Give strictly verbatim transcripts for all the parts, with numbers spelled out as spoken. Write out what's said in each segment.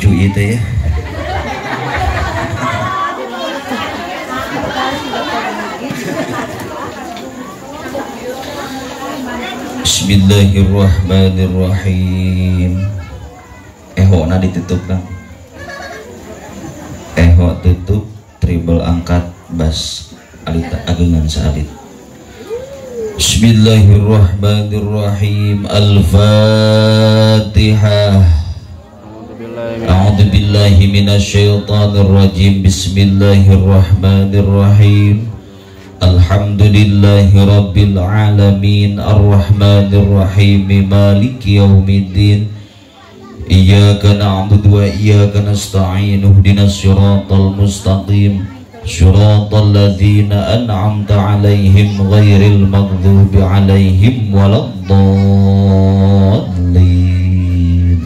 lucu itu ya. Bismillahirrahmanirrahim. Eho na ditutup kan? Eho tutup treble angkat bass alita agengan saalit. Bismillahirrahmanirrahim. Al-Fatihah. A'udzu billahi minasyaitonir rajim. Bismillahirrahmanirrahim. Alhamdulillahi rabbil alamin arrahmanir rahim maliki yaumiddin iyyaka na'budu wa iyyaka nasta'in ihdinas siratal mustaqim siratal ladzina an'amta 'alaihim ghairil maghdubi 'alaihim waladdallin.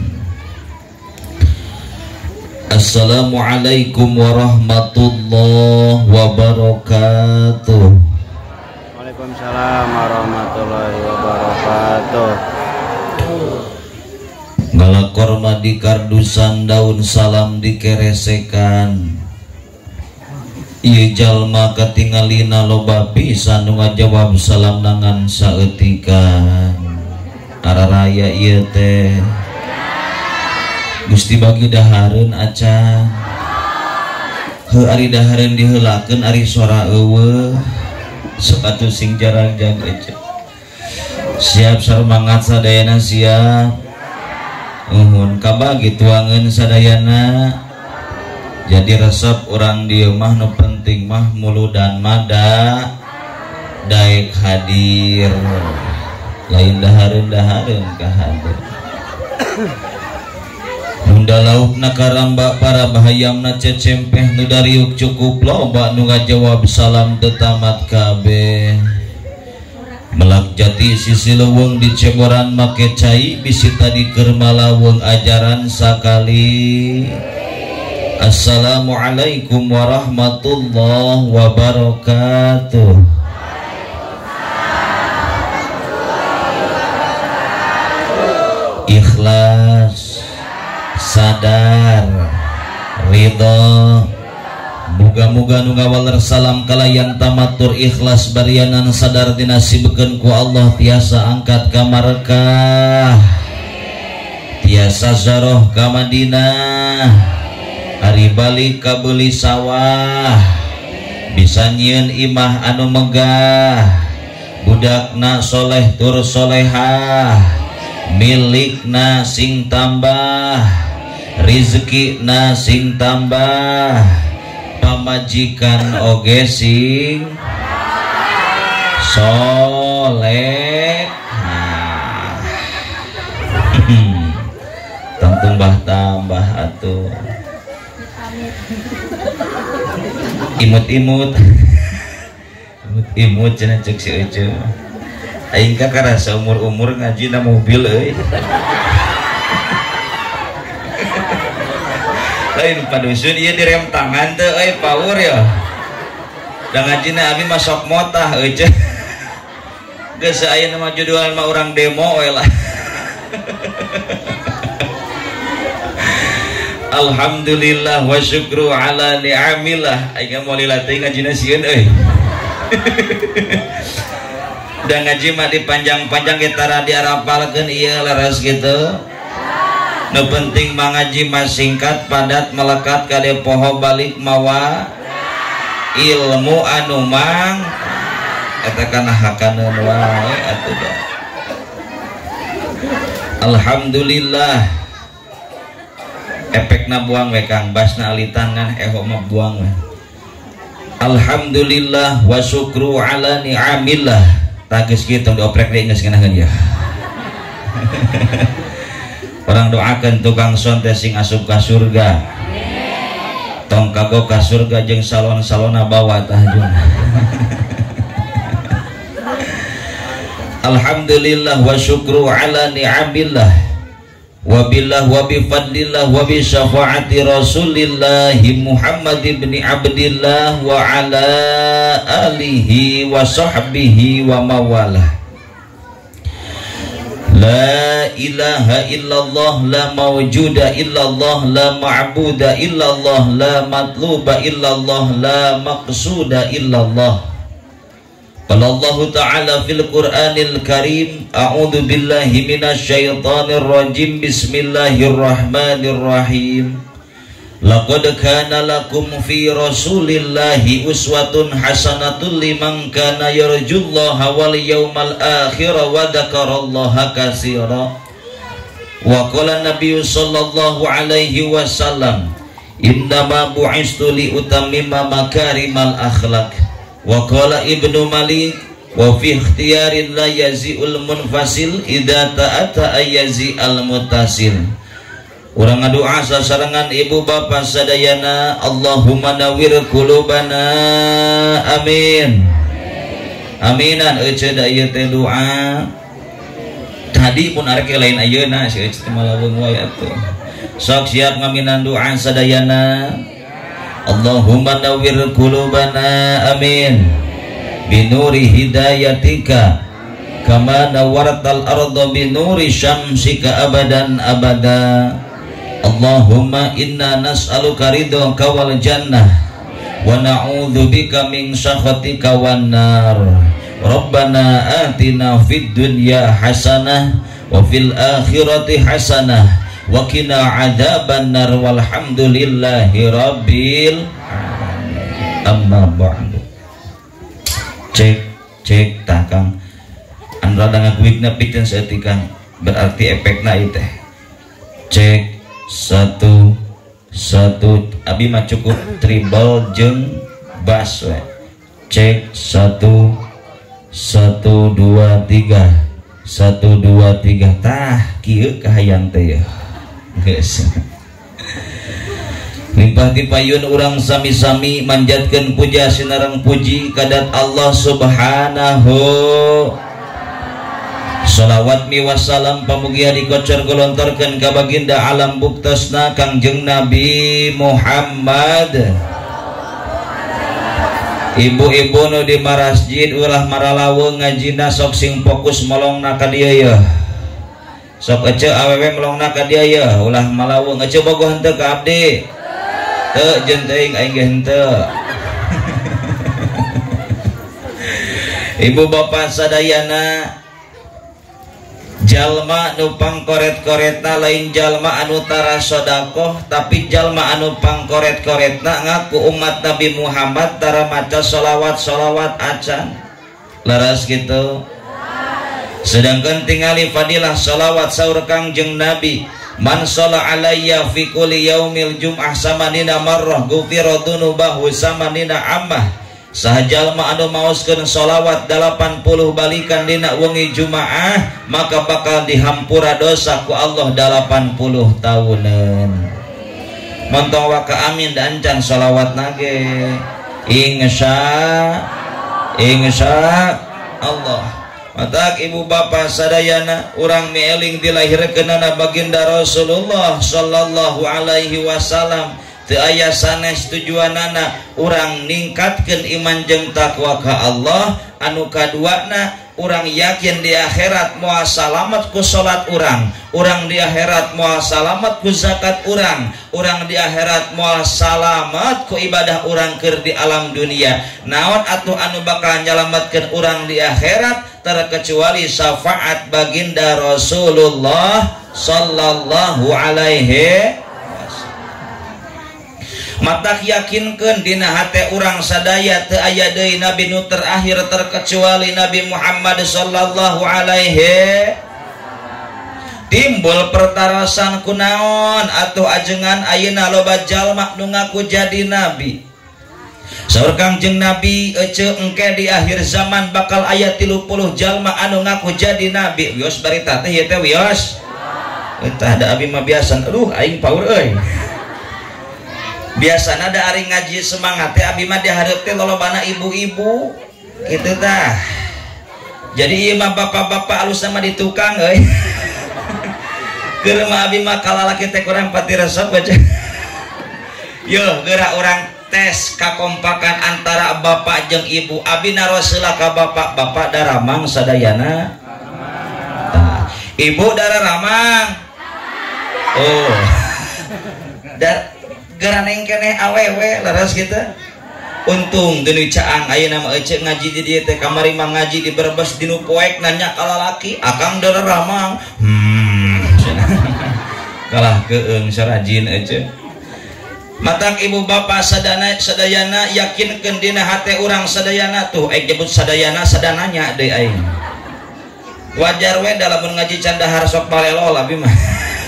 Assalamualaikum warahmatullahi wabarakatuh. Waalaikumsalam warahmatullahi wabarakatuh. Ngalakor madi kardusan daun salam dikeresekan. Ieu jalma katingalina loba pisan nu ngajawab salam nangan saeutikan. Araraya ieu teh Gusti bagi dahareun acan. Heuh ari dahareun diheulakeun ari sora eueuh. Sok atuh sing jarang jang ece. Siap sarmangat sadayana siap. Uhun kabagi tuangeun sadayana. Jadi resep urang dieu mah nu penting mah muludan mada daek hadir. Lain dahareun-dahareun ka hadir. Nunda laukna karamba para bahayamna cecempeh nu dariuk cukup loba nu ngajawab salam tetamat kabeh. Melak jati sisi leuweung di ceboran make cai bisi tadi keur malaweng ajaran sakali. Assalamualaikum warahmatullahi wabarakatuh. Ikhlas, sadar, ridho, muga-muga nu ngawaler salam kalayan tamatur ikhlas barianan sadar dinasibkeun ku Allah tiasa angkat ka Makkah, tiasa zaroh ka Madinah, ari balik ka beuli sawah, bisa nyieun imah anu megah, budakna soleh tur solehah, milikna sing tambah, rizkina sing tambah, pamajikan oge sing soleh. Tong tambah atuh imut-imut imut-imut cenah cek si ece. Aing ka karasa umur-umur ngaji na mobil euy. Lain padusun ieu direm tangan teu euy power ya. Da ngajina abi mah sok motah euy ceh. Geus ayeuna mah juduan mah urang demo we lah. Alhamdulillah wa syukru ala ni'amillah. Aing moal lilatih ngajina sieun euy. Dan ngaji mah dipanjang-panjang kita diarapalkeun ieu leres gitu. Nu penting mah ngaji mah singkat padat melekat kade poho balik mawa ilmu anu mang eta kana hakaneun wae atuh da. Alhamdulillah. Efekna buang we Kang basna alitan kan eho mah buang we. Alhamdulillah wa syukru ala ni'amillah. Tagis gitu dioprek deh nggak sekenakan ya. Orang doakan tukang sonte sing asup ka surga. Tong kago ka surga jeung salon-salona bawa tahjun. Alhamdulillah wa syukru ala ni'amillah. Wabillah wa bifadlillah wa bi syafaati Rasulillah Muhammad ibn Abdillah wa ala alihi wa sahbihi wa mawalah. La ilaha illallah la mawjuda illallah la ma'buda illallah la matluba illallah la maqsuda illallah. Qala Allah Ta'ala fil Qur'anil Karim, a'udzu billahi minasyaitonir rajim, bismillahirrahmanirrahim. Laqad kana lakum fi rasulillahi uswatun hasanatun liman kana yarjullaha wal yawmal akhir wa dzakarallaha katsira. Wa qala Nabi sallallahu alaihi wasallam, innama bu'istu li utammima makarimal akhlaq. Wa qala Ibnu Malik, wa fi ikhtiyari la yazi'ul munfasil idza ta'ata ayazi al mutasil. Urang ngadoa sasarangan ibu bapa sadayana, Allahumma nawwir qulubana, amin. Aminan euceun da ieu teh doa. Tadi pun arek lain ayeuna si euceun malaweung wae atuh. Sok siap ngaminan doa sadayana. Allahumma nawwir qulubana, amin. Binuri hidayatika kama nawwartal arda binuri syamsika abadan abada. Allahumma inna nas'aluka ridhaka wal jannah wa na'udzubika min sakhatika wan nar. Rabbana atina fid dunya hasanah wa fil akhirati hasanah wa qina adzaban nar walhamdulillahi rabbil alamin. Amma ba'du. Cek cek takang anda dengan kuikna pikeun saeutikang berarti efekna ieu teh. Cek satu satu abi mah cukup tribal jeung bass we. Cek satu satu dua tiga satu dua tiga tah kieu kahayang teh ya geus. Limpah ti payun urang sami-sami manjatkeun puja sinareng puji kadat Allah Subhanahu. Salawat mi wassalam pamugia dikocor golontorkeun ka baginda alam buktasna Kangjeng Nabi Muhammad. Ibu-ibu nu di masjid ulah maralaweung ngajina sok sing fokus molongna ka dieu yeuh. Sok ece awewe molongna ka dieu yeuh ulah malaweung ece bogoh henteu ka abdi. Teu jeung teuing aing ge henteu. Ibu bapak sadayana, jalma anu pangkoret-koretna lain jalma anu tara sodakoh, tapi jalma anu pangkoret-koretna ngaku umat Nabi Muhammad tara maca solawat-solawat acan. Laras gitu. Sedangkan tingali fadilah solawat saur Kangjeng Nabi, man sholla alayya fi kulli yaumil jum'ah samanina marrah ghufira dzunubahu samanina ammah. Sahajalma anu maoskeun sholawat delapan puluh balikan dina wengi Jumaah, maka bakal dihampura dosa ku Allah delapan puluh tahunan. Montong waka amin dan can sholawat nage. Insya Insya Allah. Matak ibu bapa sadayana, urang mieling dilahirkeunana baginda Rasulullah sallallahu alaihi wasallam. Teu aya sanes tujuanana urang ningkatkeun iman jeung takwa ka Allah. Anu kaduana urang yakin di akhirat moal salamet ku salat urang, urang di akhirat moal salamet ku zakat urang, urang di akhirat moal salamet ku ibadah urang keur di alam dunia. Naon atuh anu bakal nyalametkeun urang di akhirat terkecuali syafaat baginda Rasulullah sallallahu alaihi. Matak yakinkeun dina hate urang sadaya teu aya deui nabi nu terakhir terkecuali Nabi Muhammad sallallahu alaihi. Timbul pertarasan kunaon atuh ajengan ayeuna loba jalma nu ngaku jadi nabi. Saur Kangjeng Nabi, ece engke di akhir zaman bakal aya tilu puluh jalma anu ngaku jadi nabi. Wios barita teh ieu teh wios. Tah da abi mah biasa, aduh aing paur euy. Biasana ada ari ngaji semangat teh abi mah dihareup teh lolobana ibu-ibu kitu tah. Jadi ieu mah bapak-bapak alus sama di tukang euy. Keur mah abi mah kalalaki teh kurang pati resep baca. Yo geura urang tes kakompakan antara bapak jeung ibu. Abi naroseula ka bapak, bapak daramang sadayana. Nah, Ibu darah ramang. Oh. Dar garaneng keneh awewe leres gitu. Untung deui caang ayeuna mah ece ngaji di dieu teh kamari mah ngaji di Brebes dinu poek nanya ka lalaki, akang darah ramang. Hmm. Kalah keung sarajin ece. Matang ibu bapak sadana sadayana yakinkeun dina hate urang sadayana tuh ek nyebut sadayana sadananya deui aing. Wajar we dalam ngaji candahar sok balelo abi mah.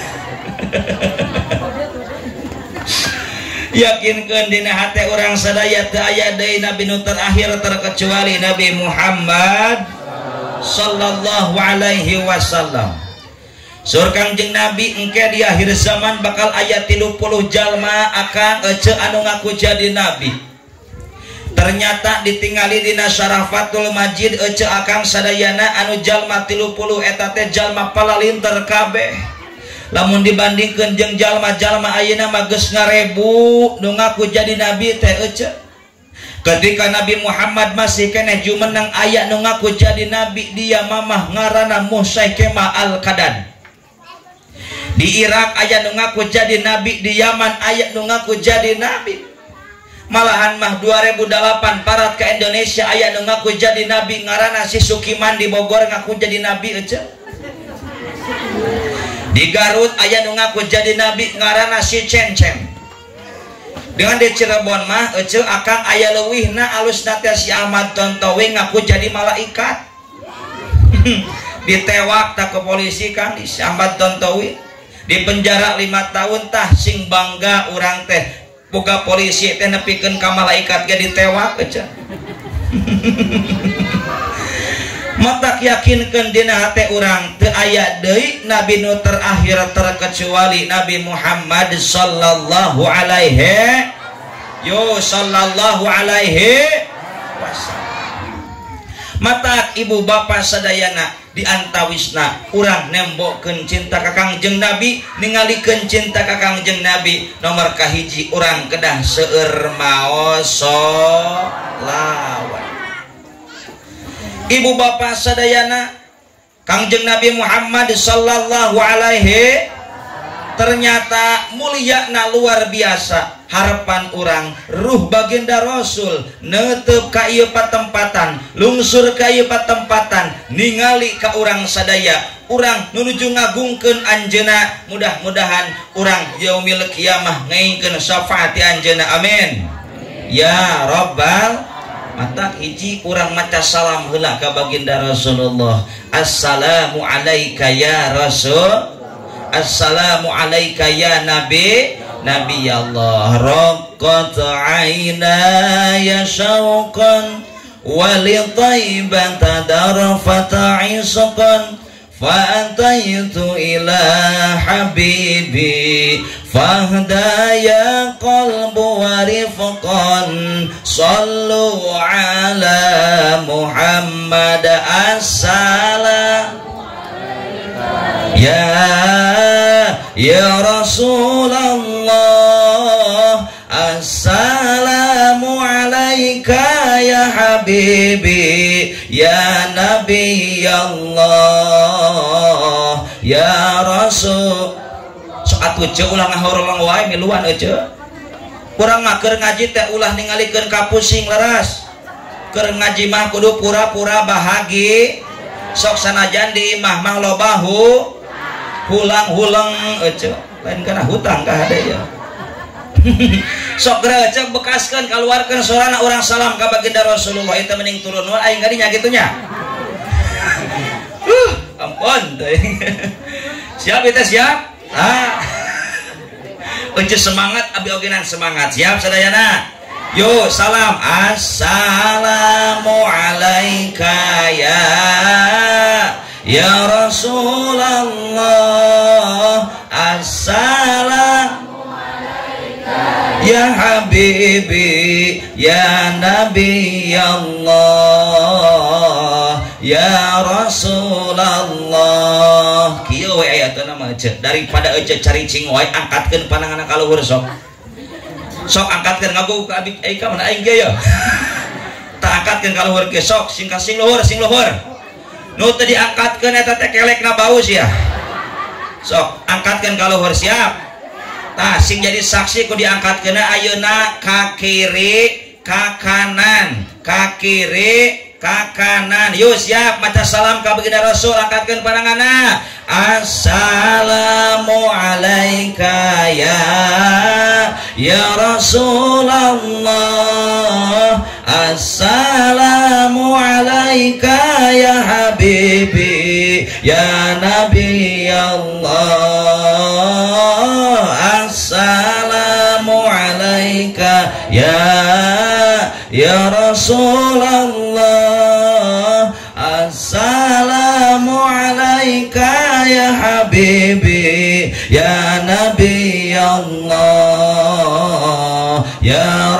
Yakinkeun dina hate urang sadaya teu aya deui nabi nu terakhir terkecuali Nabi Muhammad sallallahu alaihi wasallam. Sur Kangjeng Nabi engke di akhir zaman bakal aya tilu puluh jalma akan ece anu ngaku jadi nabi. Ternyata ditingali dina Syarafatul Majid ece akang sadayana anu jalma tilu puluh eta teh jalma palalinter kabeh. Lamun dibandingkeun jeung jalma-jalma ayeuna mah geus ngarebu nu ngaku jadi nabi teh ece. Ketika Nabi Muhammad masih keneh jumenang aya nu ngaku jadi nabi dia mamah ngaranna Musaikemah Al-Qadan. Di Irak aya nu ngaku jadi nabi, di Yaman aya nu ngaku jadi nabi. Malahan mah dua ribu delapan parat ke Indonesia aya nu ngaku jadi nabi ngaranna si Sukiman di Bogor ngaku jadi nabi ece. Di Garut aya nu ngaku jadi nabi ngaranna si Cenceng. Dengan di Cirebon mah ece akang aya leuwihna alusna teh si Ahmad Tontowi ngaku jadi malaikat. Ditewak tak ke polisi kan si Ahmad Tontowi. Di penjara lima tahun tah sing bangga urang teh boga polisi teh nepikeun ka malaikat ge ditewak aja. Matak yakinkeun dina hate urang teu aya deui nabi nu terakhir terkecuali Nabi Muhammad sallallahu alaihi yo sallallahu alaihi wasallam. Matak ibu bapak sadayana di antawisna urang nembokkeun cinta ka Kangjeng Nabi, ningalikeun cinta ka Kangjeng Nabi nomor kahiji urang kedah seueur maos sholawat. Ibu bapak sadayana Kangjeng Nabi Muhammad sallallahu alaihi ternyata mulia na luar biasa. Harapan orang ruh baginda Rasul netep ka ieu patempatan, lungsur ka ieu patempatan, ningali ka urang sadaya, urang nunuju ngagungkeun anjeunna. Mudah-mudahan urang yaumil kiamah ngaingkeun syafaat ti anjeunna. Amin. Ya Rabbal matak hiji urang maca salam heula ka baginda Rasulullah. Assalamu alayka ya Rasul. Assalamu alayka ya Nabi. Nabi Allah. Raqqat aynaya syauqan wali taibata darfata isqan fa'ataitu ila habibi fahdaya qalbu wa rifqan sallu ala Muhammad as-salam ya ya Rasulullah assalamu alaika ya habibi ya Nabi Allah ya Rasul. Sok atuh ceuk ulah ngahorong wae miluan eueuh. Urang mah keur ngaji teh ulah ningalikeun ka pusing leres. Keur ngaji mah kudu pura-pura bahagi. Sok sanajan di imah mah loba hu hulang-hulang eueuh. Lain kana hutang ka hade ya. Sok geureuh bekaskeun kaluarkeun sorana urang salam ka baginda Rasulullah itu mending turun wae aing gadinya gitunya. Uh, ampun teuing. Siap kita siap? Ah. Eueuh semangat abi ogenan semangat. Siap sadayana? Yo salam. Assalamu alayka ya ya Rasulullah. Assalamu ya habibi ya Nabi Allah ya Rasulullah. Kieu we aya teh nama cek daripada ece cari cing wae angkatkeun pandanganna ka luhur sok. Sok angkatkeun ngago ka abi ai ka mana aing ge ya. Tak angkatkeun ka luhur ge sok sing ka sing luhur sing luhur. nu teu diangkatkeun eta teh kelekna baus ya. Sok angkatkeun ka luhur siap. Tah sing jadi saksi ku diangkatkeunna ayeuna ka kiri ka kanan, ka kiri ka kanan. Yuk siap maca salam ka baginda Rasul, angkatkeun pandanganna. Assalamu alayka ya ya Rasulullah, assalamu alayka ya habibi ya Nabi Allah, assalamu alayka ya ya Rasulullah, assalamu alayka ya habibi ya Nabi Allah ya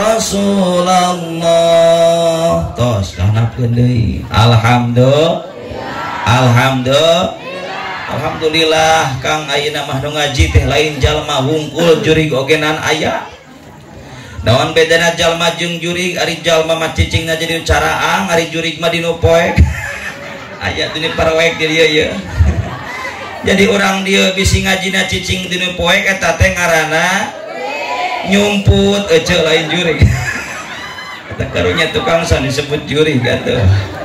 Rasulullah. Tos kanapkeun deui. Alhamdulillah. Alhamdulillah. Alhamdulillah Kang ayeuna mah nu ngaji teh lain jalma wungkul jurig ogenan aya. Naon bedana jalma jeung jurig? Ari jalma mah cicingna jadi caraang, ari jurig mah dinu poek. Aya dinu parwek di dieu ye. Jadi orang dia bisi ngajina cicing dinu poek eta teh ngaranna nyumput ece lain jurig. Eta karunya tukang san disebut jurig atuh.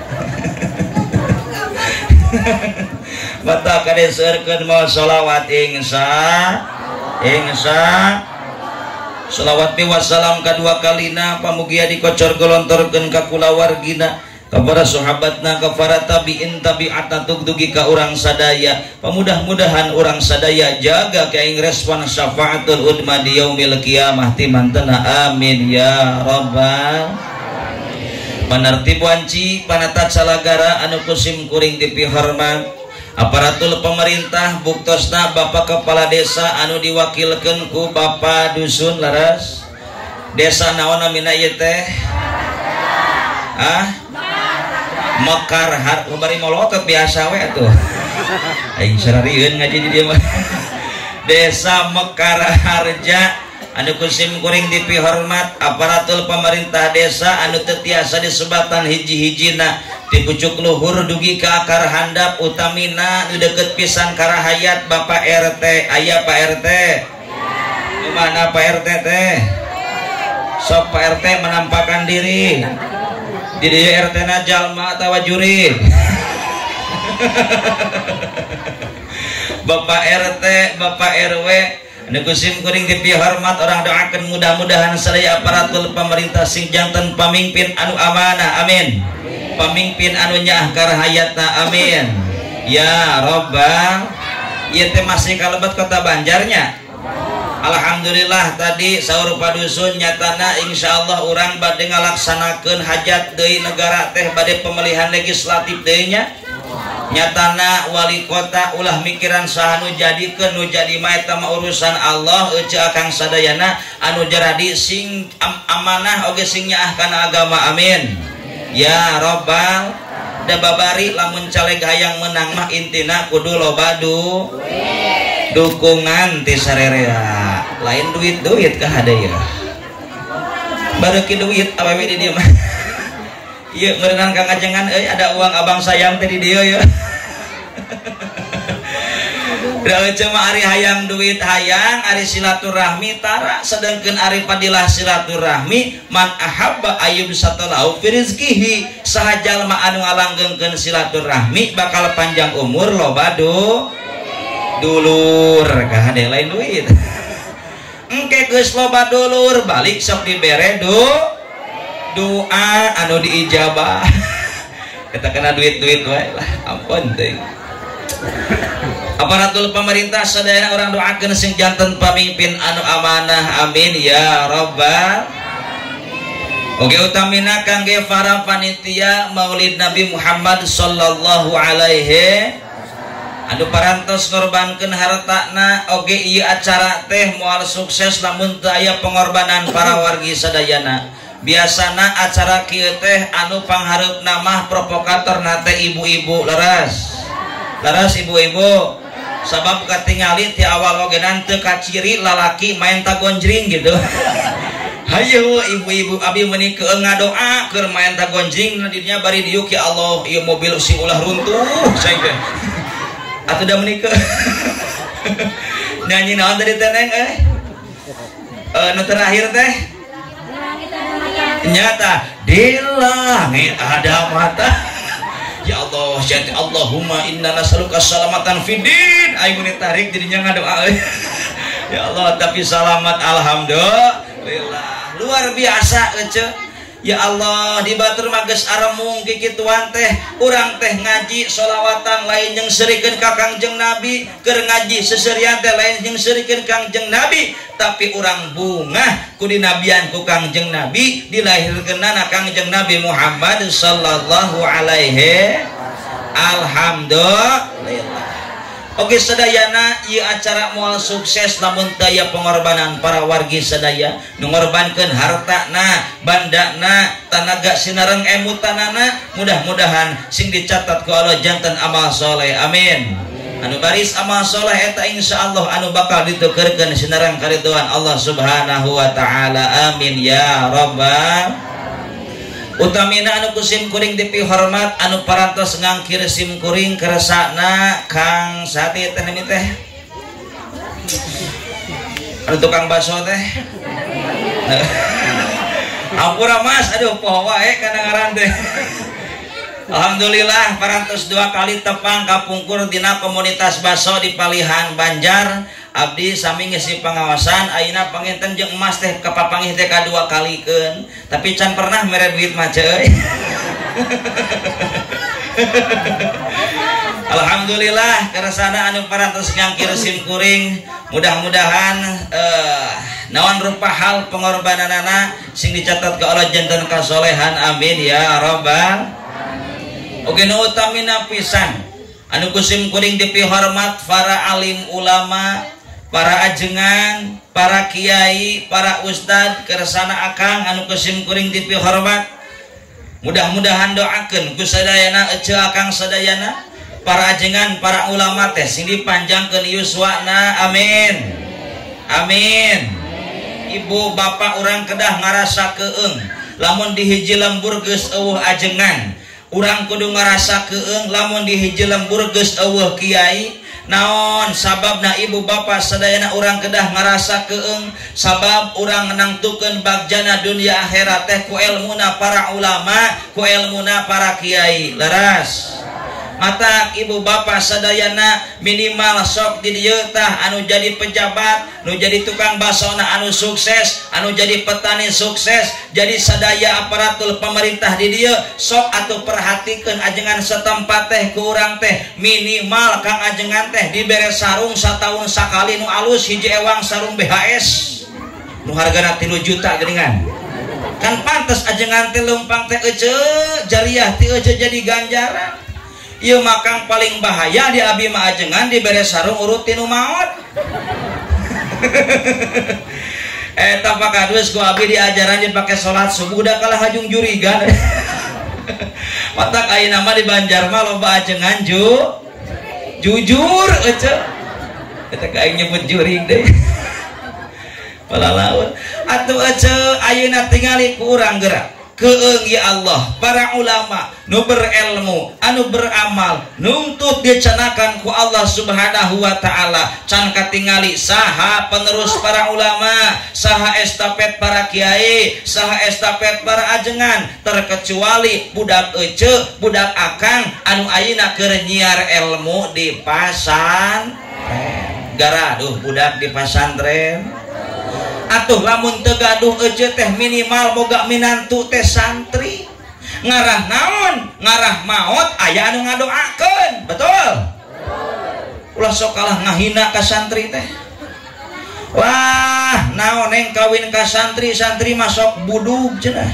Mata kade seurkeun mau sholawat ingsa ingsa sholawat bi wassalam kadua kalina pamugia dikocor golontorkeun ka kulawargina ka para sahabatna ka para tabiin tabiatna tugdugi ka urang sadaya. Pamudah-mudahan urang sadaya jaga kaing respon syafaatul udma di yaumil qiyamah timantena amin ya rabbal panarti wanci panatat salagara anu kusim kuring dipihormat aparatul pemerintah buktosna Bapak Kepala Desa anu diwakilkeun ku Bapak Dusun laras desa naon namina ieu teh ah Mekar har bari molotot biasa we atuh aing sararieun ngaji di dieu mah desa Mekar Harja anu kusim kuring dipihormat aparatul pemerintah desa anu teu tiasa disebatan hiji-hijina di pucuk luhur dugi ka akar handap utamina nu deukeut pisan ka rahayat Bapak R T. Aya Pak R T? Di mana Pak R T teh? Sok Pak R T menampakkan diri. Di dieu R T na jalma atawa jurig? Bapak R T, Bapak R W anu kusim kuring dipihormat orang doakeun mudah-mudahan sadaya aparatur pemerintah sing janten pamimpin anu amanah amin. Pamimpin anu nyaah ka rahayatna amin ya rabbal. Ieu teh masih kalebet kota Banjarnya. Alhamdulillah tadi saur padusun nyatana insyaallah urang bade ngalaksanakeun hajat deui negara teh bade pemilihan legislatif deui nya. Nyatana wali kota ulah mikiran saha nu jadikeun nu jadi mah eta mah urusan Allah eueuh akang sadayana anu jaradi sing am amanah oge sing nyaah kana agama amin ya rabbal. Da babari lamun caleg hayang menang mah intina kudu loba du dukungan ti sarerea lain duit-duit ka hadaya bareuki duit awewe di dieu mah ieu ngeureungan Kang Ajengan euy ada uang abang sayang teh di dieu ya. Da cuma ari hayang duit hayang ari silaturahmi tara sedengkeun ari padilah silaturahmi man ahabba ayyub satalahu fi rizqihi saha jalma anu ngalanggengkeun silaturahmi bakal panjang umur loba du dulur ka hade lain duit. Engke geus loba dulur balik sok dibere du doa anu diijabah. Kita kena duit-duit wae lah ampun teh. Aparatur pemerintah sadayana orang doakeun sing janten pamimpin anu amanah amin ya rabbal. Oge utamina kangge para panitia Maulid Nabi Muhammad sallallahu alaihi anu parantos ngorbankeun hartana oge ieu acara teh moal sukses lamun teu aya pengorbanan para wargi sadayana. Biasana acara kieu teh anu panghareupna mah provokatorna teh ibu-ibu leres. Leres ibu-ibu. Sabab katingali ti awal ogenan teu kaciri lalaki main tagonjring gitu. hayu ibu-ibu abi menikah ngadoa keur main tagonjing nadinya bari diuk ya Allah ieu mobil sing ulah runtuh saya teh atuh da menikah nyanyi naon tadi teh neng eh eh nu terakhir teh nyata di langit ada mata ya Allah ya Allahumma inna nas'aluka salamatan fidin aing mun tarik jadinya ngadoa ya Allah tapi selamat alhamdulillah luar biasa ece ya Allah di batur mages aremung kikituan teh urang teh ngaji sholawatan lain yang serikeun ka Kangjeng Nabi keur ngaji seserian teh lain yang serikeun Kangjeng Nabi tapi urang bungah ku dinabian ku Kangjeng Nabi dilahirkeunana Kangjeng Nabi Muhammad sallallahu alaihi alhamdulillah. Oke sadayana ieu acara moal sukses lamun daya pengorbanan para wargi sadaya nu ngorbankeun hartana, bandana, tanaga sinareng emutanana mudah-mudahan sing dicatat ku Allah janten amal soleh amin. Anu baris amal soleh eta insyaallah anu bakal ditukeurkeun sinareng karidhoan Allah Subhanahu wa taala amin ya rabbal utamina anu kusim kuring dipi hormat anu parantos ngangkir sim kuring keresana Kang Sati teh nami teh anu tukang baso teh ampura mas aduh poho wae kana ngaran teh alhamdulillah parantos dua kali tepang kapungkur dina komunitas baso di Palihan Banjar abdi sami ngisi pengawasan ayeuna panginten jeung emas teh kapapangih teh kadua kalikeun tapi can pernah mere duit mah euy alhamdulillah keresana anu parantos ngangkir sim kuring mudah-mudahan eh, naon rupa hal pengorbananana sing dicatat ke Allah janten kasolehan amin ya rabbal oke nu utamina pisan anu kusim kuring dipi hormat para alim ulama para ajengan, para kiai, para ustad keresana akang anu kusim kuring dipi hormat mudah-mudahan doakeun ku sadayana ece akang sadayana para ajengan, para ulama teh sing dipanjangkeun yuswana amin amin ibu bapak urang kedah ngarasa keung lamun di hiji lembur geus eueuh ajengan urang kudu ngarasa keung lamun di hiji lembur geus eueuh kiai naon sababna ibu bapak sadayana urang kedah ngarasa keung sabab urang nangtukeun bagjana dunia akhirat teh ku ilmuna para ulama ku ilmuna para kiai leras mata ibu bapak sadayana minimal sok di dieu tah anu jadi pejabat nu jadi tukang basona anu sukses anu jadi petani sukses jadi sadaya aparatur pemerintah di dieu sok atuh perhatikeun ajengan setempat teh ku urang teh minimal kang ajengan teh dibere sarung sataun sakali nu alus hiji ewang sarung B H S nu hargana tilu juta geuningan kan pantes ajengan teh leumpang teh ece jariah ti ece jadi ganjaran ieu makang paling bahaya di abi mah ajengan dibere sarung urut tinu maot eta pakadeus ku abi diajaran dipake salat subuh da kalah hajung jurigan matak ayeuna mah di Banjar mah loba ajengan ju jujur ece eta ka aing nyebut jurig deui palalaun atuh ece ayeuna tingali ku urang gerak keung ya Allah para ulama nu berilmu anu beramal nuntut dicanakan ku Allah Subhanahu wa taala can katingali saha penerus para ulama saha estafet para kiai saha estafet para ajengan terkecuali budak ece budak akang anu ayeuna keur nyiar ilmu di pasantren gara duh budak di pasantren atuh lamun teu gaduh ece teh minimal boga minantu teh santri ngarah naon ngarah maot aya anu ngadoakeun betul ulah sok kalah ngahina ka santri teh wah naon neng kawin ka santri santri masuk budug cenah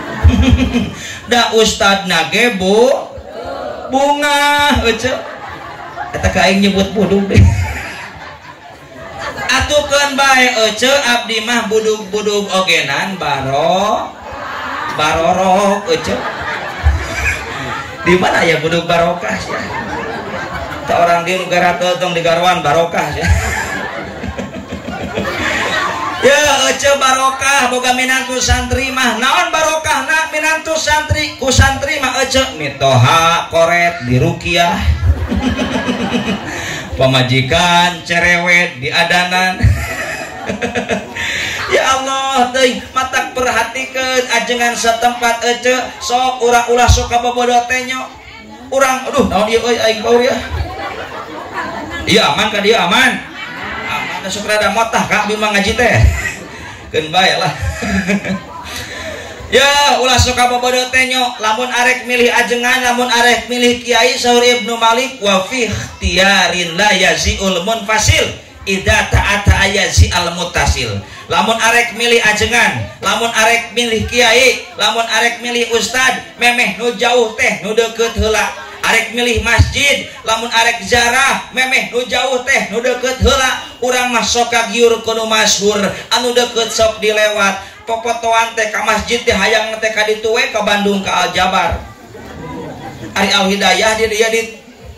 da ustadna ge bu bunga ece eta ka aing nyebut budug deh atukeun bae ece abdi mah budug-budug ogenan baro barorok ece di mana ya budug barokah ya ta orang di negara tong di garwan barokah ya Ya ece barokah boga minantu santri mah naon barokah na minantu santri ku santri mah ece mitoha koret di rukiah pamajikan cerewet di adanan. Ya Allah teuing matak perhatikeun ajengan satempat ece sok urang ulah sok kabobodo teh nya urang aduh naon ieu euy aing baur ya. Iya aman ka dia aman. Aman sok rada motah ka abdi mah ngaji teh. Keun bae lah. Ya ulah sok kabobodo teh nya lamun arek milih ajengan lamun arek milih kiai saur Ibnu Malik wa fi ikhtiyarin la yaziul munfasil idza ta'ata ayazi al mutasil. Lamun arek milih ajengan lamun arek milih kiai lamun arek milih ustad memeh nu jauh teh nu deukeut heula. Arek milih masjid lamun arek zarah memeh nu jauh teh nu deukeut heula. Urang mah sok kagiur kudu masyhur anu deukeut sok dilewat. Popotoan teh ka masjid teh hayang teh ka ditu we ka Bandung ka Aljabar. Ari Al Hidayah dia dia dit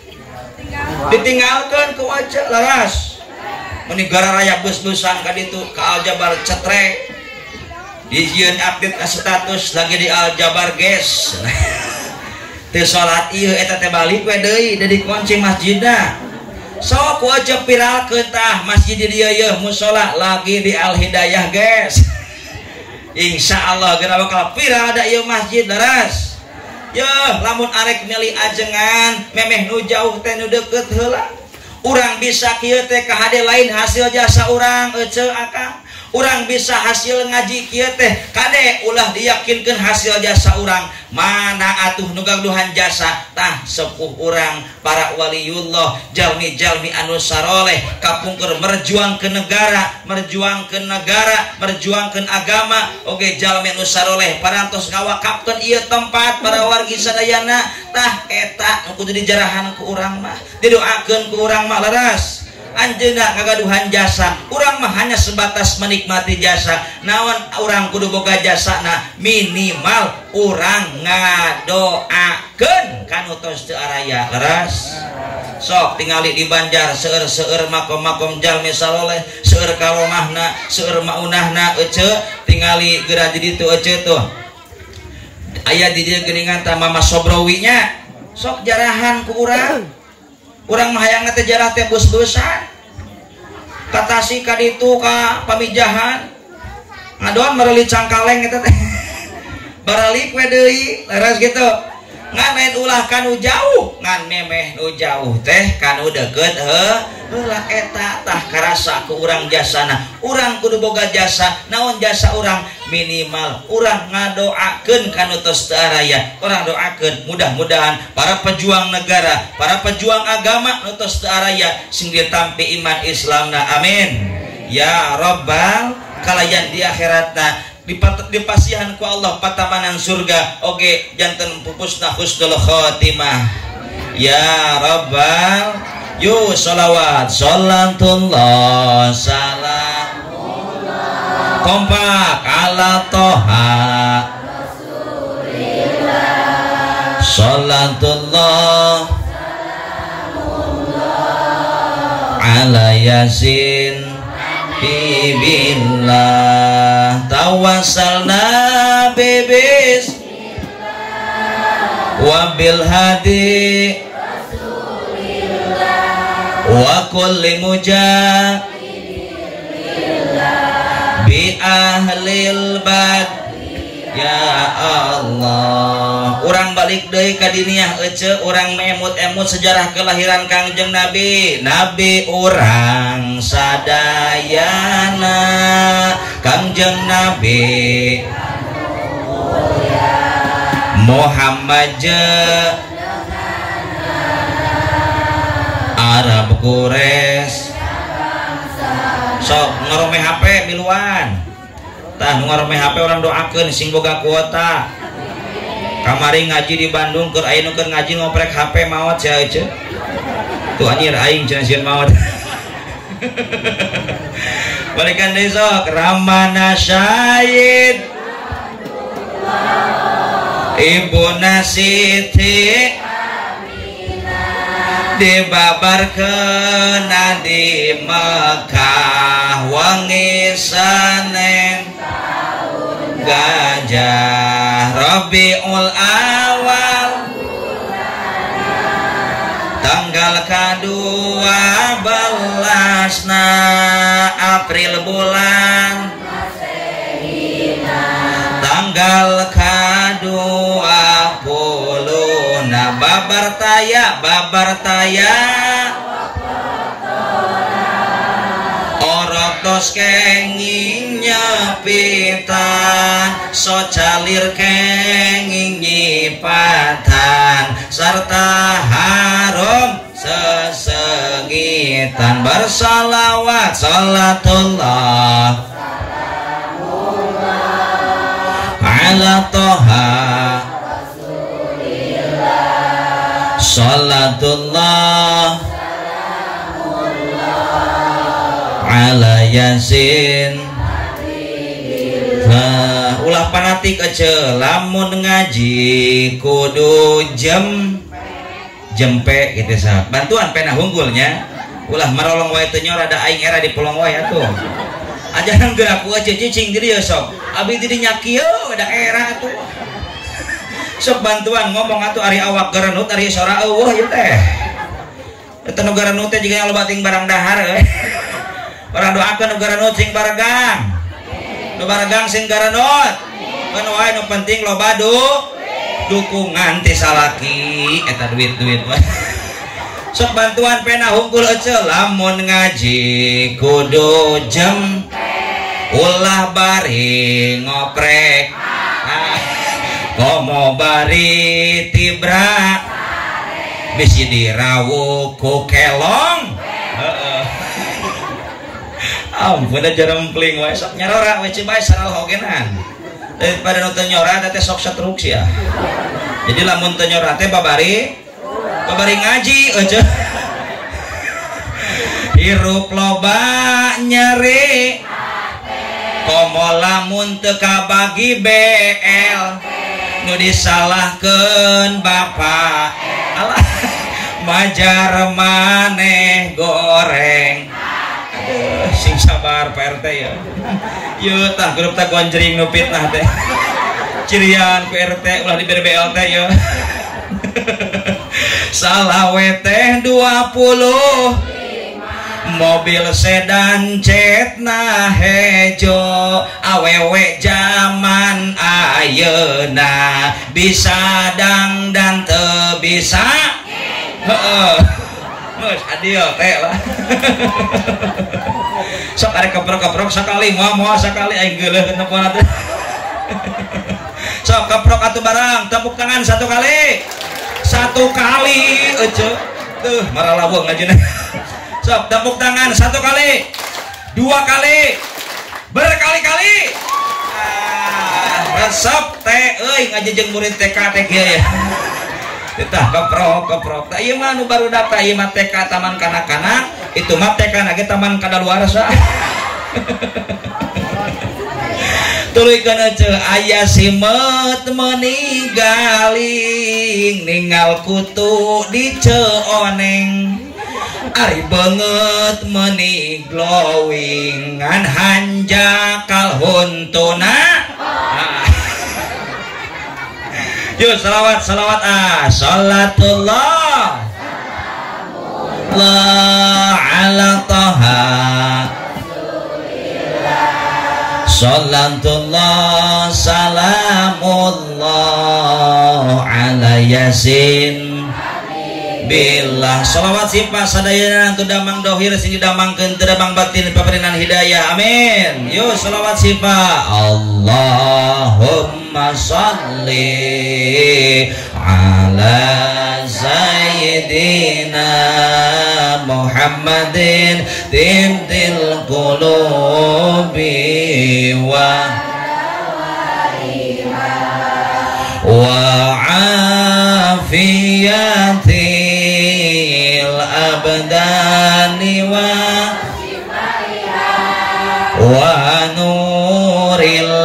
ditinggalkeun ku aja laras. Meni gara raya bus-busan ka ditu ka Aljabar cetrek. Dijieun update ka status lagi di Aljabar guys. Teu salat ieu eta teh balik we deui da dikunci masjidna. Sok ku aja viralkeun tah masjid di dieu yeuh mushola lagi di Al Hidayah guys. Insya Allah geuna bakal viral da ieu masjid laras. Yeuh lamun arek milih ajengan memeh nu jauh teh nu deukeut heula. Urang bisa kieu teh ka hade lain hasil jasa urang ece akang. Urang bisa hasil ngaji kieu teh kade ulah diyakinkeun hasil jasa urang. Mana atuh nu gaduhan jasa tah sepuh urang para waliullah jalmi-jalmi anu saroleh kapungkur merjuangkeun negara merjuangkeun negara merjuangkeun agama oge jalmi anu saroleh parantos ngawakapkeun ieu tempat para wargi sadayana tah eta nu kudu dijarahan ku urang mah didoakeun ku urang mah laras. Anjeunna ngagaduhan jasa urang mah hanya sebatas menikmati jasa naon urang kudu boga jasana minimal urang ngadoakeun kanu tos teu araya leres. Sok tingali di Banjar seueur-seueur makom-makom jalmi saloleh seueur karomahna seueur maunahna ece tingali geura di ditu ece tuh aya di dieu geuningan tah Mama Sobrowinya sok jarahan ku urang. Urang mah hayang teh jarah teh bus-busan ka Tasik ka ditu ka Pamijahan ngadoan mereuli Cangkaleng eta teh baralik we deui leres kitu ngan main ulah kanu jauh ngan memeh nu jauh teh kanu deukeut heula eta tah karasa ku urang jasana urang kudu boga jasa naon jasa urang minimal urang ngadoakeun kanu tos teu araya urang doakeun mudah-mudahan para pejuang negara para pejuang agama nu tos teu araya sing ditampi iman Islamna amin ya rabbal kalayan di akhiratna dipasihan ku Allah patamanan surga oge janten pupusna husnul khotimah ya rabbal yu sholawat sholatullah salamullah kompak ala toha rasulillah sholatullah salamullah ala yasin bibillah tawassalna bibis wa bil hadi rasulillah wa kulli mujahidillah bi ahlil bad ya Allah urang balik deui ka diniah ece urang memut-emut sejarah kelahiran Kangjeng Nabi Nabi urang sadayana Kangjeng Nabi Muhammad je Arab Quraisy sok ngarome H P miluan tah ngarome H P orang doakeun sing boga kuota kamari ngaji di Bandung keur aya nu keur ngaji ngoprek H P maot sia ece tuh anjir aing cenah sieun maot balikan deui sok Ramana Syahid Ibuna Siti dibabarkeun di Mekah wangi kadua belasna April bulan tanggal kadua puluh na babartaya babartaya orotos kenging nyepitan so calir kenging nyipatan serta harum sesegitan bersalawat salatullah ala toha salatullah ala yasin nah, ulah panatik aja lamun ngaji kudu jem jempe gitu sah bantuan pena hunggulnya ulah marolong wae teu nyor ada aing era di polong wae atuh aja gerak aku aja cicing diri ya sok abi dirinya kieu daerah atuh sok bantuan ngomong atuh ari awak gerenut ari sora eueuh ieu teh eta nu gerenut teh jiga loba ting barang dahar we orang doakeun nu gerenut sing baregang nu baregang sing gerenut kan wae nu penting loba du dukungan ti salaki eta duit-duit wae sok bantuan pena hunggul aja lamun ngaji kudu jem ulah bari ngoprek ah, komo bari tibra bisi dirawuk ku kelong heeh ampun aja rempling wae sok nyarora we cibai saral hogenan daripada nu teu nyora teh sok satruk sia jadi lamun teu nyora teh babari babari ngaji aja hirup loba nyeri komo lamun teu kabagi B L nu disalahkeun bapak alah majar maneh goreng aduh sing sabar P R T ya yeuh tah grup teh gonjring nu fitnah teh cirian P R T ulah diberi B L teh ya salawe teh dua puluh mobil sedan cetna hejo awewe zaman ayeuna bisa dangdan teu bisa heeh geus adieu teh lah sok arek keprok-keprok sakali moal-moal sakali aing geuleuh nepona teh sok keprok atuh barang tepuk tangan satu kali satu kali aja tuh marah lawang aja nih sok tepuk tangan satu kali dua kali berkali-kali ah, resep teh euy ngajejeng murid T K teh kieu ya tah keprok keprok tah ieu mah nu barudak tah ieu mah T K taman kanak-kanak itu mah T K na ge taman kadaluarsa tuluykeun aja aya simet meuni galing ningal kutu di ceoneng ari banget meuni glowing ngan hanjakal huntuna ah. Yuk salawat salawat ah salatullah la ala taha salatullah salamullah ala yasin billah salawat sifat sadayana tu damang dohir sing didamangkeun teu damang batin paparinan hidayah amin yuk salawat sifat Allahumma shalli ala sayyidina Muhammadin tibtil qulubi wa wa afiyatil abdani wa wa nuril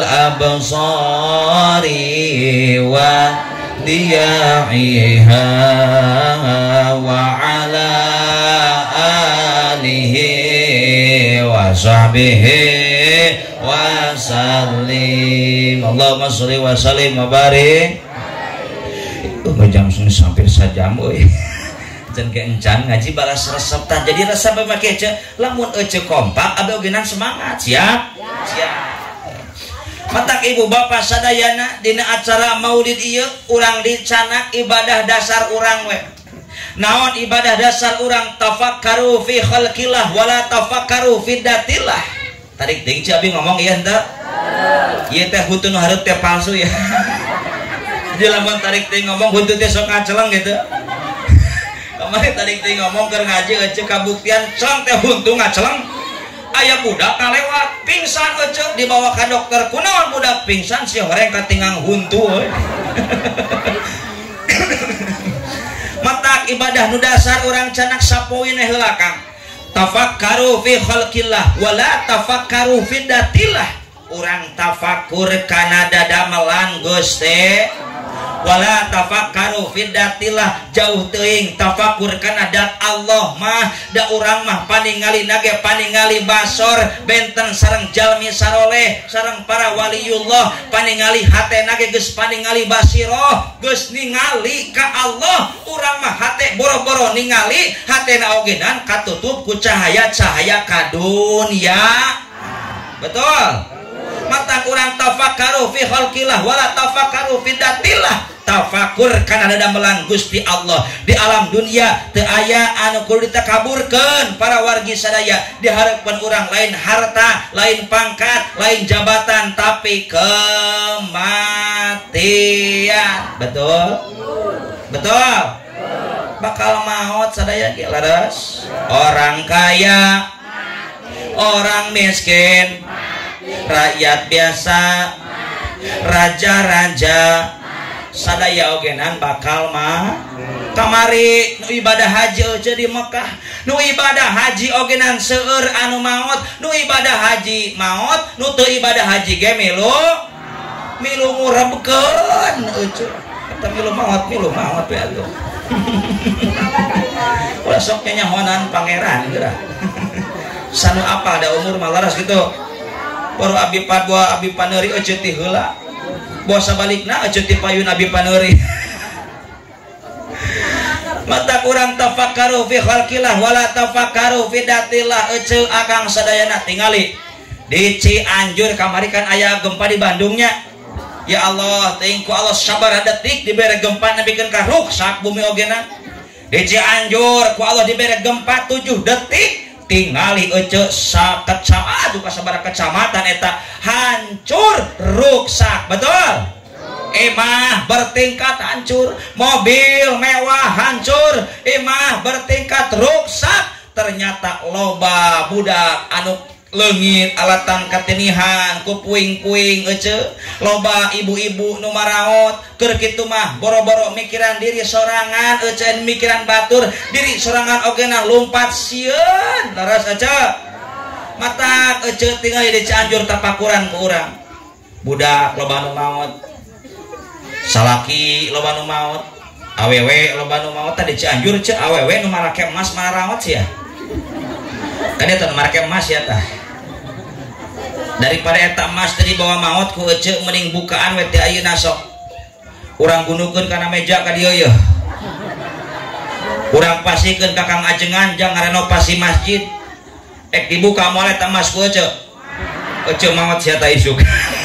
absari wa diya'iha wa ala alihi wa sahbihi wa sallim Allahumma sholli wa sallim wa barik itu jam hampir sajam euy can ke encan ngaji balas resep tah jadi resep make ce lamun ece kompak abdi ogenan semangat siap siap matak ibu bapak sadayana dina acara maulid ieu urang dicanak ibadah dasar urang we naon ibadah dasar urang tafakkaru fi khalqillah wala tafakkaru fi datillah tarik ting abi ngomong ieu henteu ieu teh hutun hareup teh palsu ya jadi lamun tarik ting ngomong hutun teh sok ngaceleng gitu kemarin tarik ting ngomong keur ngaji ece kabuktian celeng teh huntung ngaceleng aya budak kalewat pingsan ece dibawa ka dokter kunaon budak pingsan si horeng katingang huntu matak ibadah nu dasar urang canak sapoin heula Kang tafakkaru fi khalqillah wala tafakkaru fi datillah urang tafakur kana dadamelan Gusti wala tafakkaru fi datillah jauh teuing tafakur kana dat Allah mah da urang mah paningali nage paningali basor benten sareng jalmi saroleh sareng para waliullah paningali hatena ge geus paningali basiroh geus ningali ka Allah urang mah hate boro-boro ningali hatena ogenan katutup ku cahaya-cahaya ka dunya betul mata urang tafakkaru fi khalqillah wala tafakkaru fi datillah tafakur kana dadamelan Gusti Allah di alam dunia teu aya anu kudu ditakaburkeun para wargi sadaya dihareupeun urang lain harta lain pangkat lain jabatan tapi kematian betul betul bakal maot sadaya ge laras orang kaya orang miskin rakyat biasa raja-raja sadaya ogenan bakal mah kamari nu ibadah haji aja di Mekah nu ibadah haji ogenan seueur anu maot nu ibadah haji maot nu teu ibadah haji ge milu milu ngurebkeun eueuh eta milu maot milu maot we atuh ulah sok nyahonan pangeran geura sanu apa ada umur mah laras gitu baru abi padua abi paneuri eueuh ti heula bosa balikna aja ti payun abi paneuri mata kurang tafakkaru fi khalqillah wala tafakkaru fi datillah ece akang sadayana tingali di Cianjur kamari kan aya gempa di Bandungnya ya Allah teuing ku Allah sabar detik dibere gempa nepikeun ka ruksak bumi ogena di Cianjur ku Allah dibere gempa tujuh detik tingali ece sakecamatan aduh kasabaraha kecamatan eta hancur ruksak betul imah bertingkat hancur mobil mewah hancur imah bertingkat ruksak ternyata loba budak anu leungit alatan katenihan ku puing-puing ece loba ibu-ibu nu maraot keur kitu mah boro-boro mikiran diri sorangan ece mikiran batur diri sorangan ogena lumpat sieun laras aja mata ece tinggal di Cianjur tapakuran ku urang budak loba nu maot salaki loba nu maot awewe loba nu maot tadi Cianjur ce awewe nu marake emas maraot sia kan eta nu marake emas ya tah daripada eta emas tadi bawa maot ku ece mending bukaan we teh ayeuna sok urang gunukeun kana meja ka dieu yeuh urang pasikeun ka Kang Ajengan jang ngarenovasi masjid ek dibuka moal eta emas ku ece ece maot sia tah isuk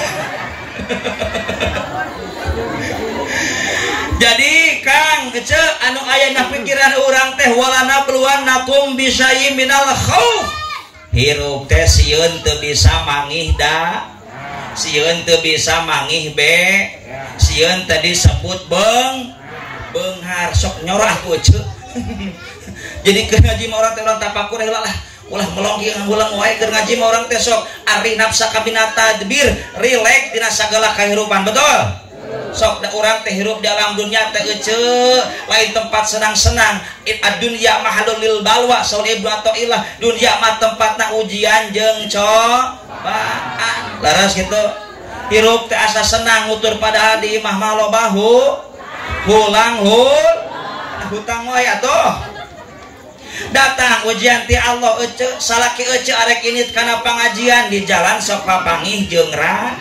jadi Kang ece anu aya na pikiran urang teh walana beluan nakum bisayi minal khauf hirup teh sieun teu bisa mangih da sieun teu bisa mangih be sieun tadi sebut beung beunghar sok nyorah ku ceuk jadi keur ngaji mah urang teh urang tapakur heula lah ulah melong ieu ngulang wae keur ngaji mah urang teh sok ari nafsa kabina tadbir rileks dina sagala kahirupan betul sok da urang teh hirup di alam dunia teh ece lain tempat senang-senang ad-dunya mahalul lil balwa saul ibnu athaillah dunia mah tempatna ujian jeung cobaan laras kitu hirup teh asa senang ngutur padahal di imah mah lobahu hulang hul hutang wae atuh datang ujian ti Allah ece salaki ece arek init kana pangajian di jalan sok papangih jeung ra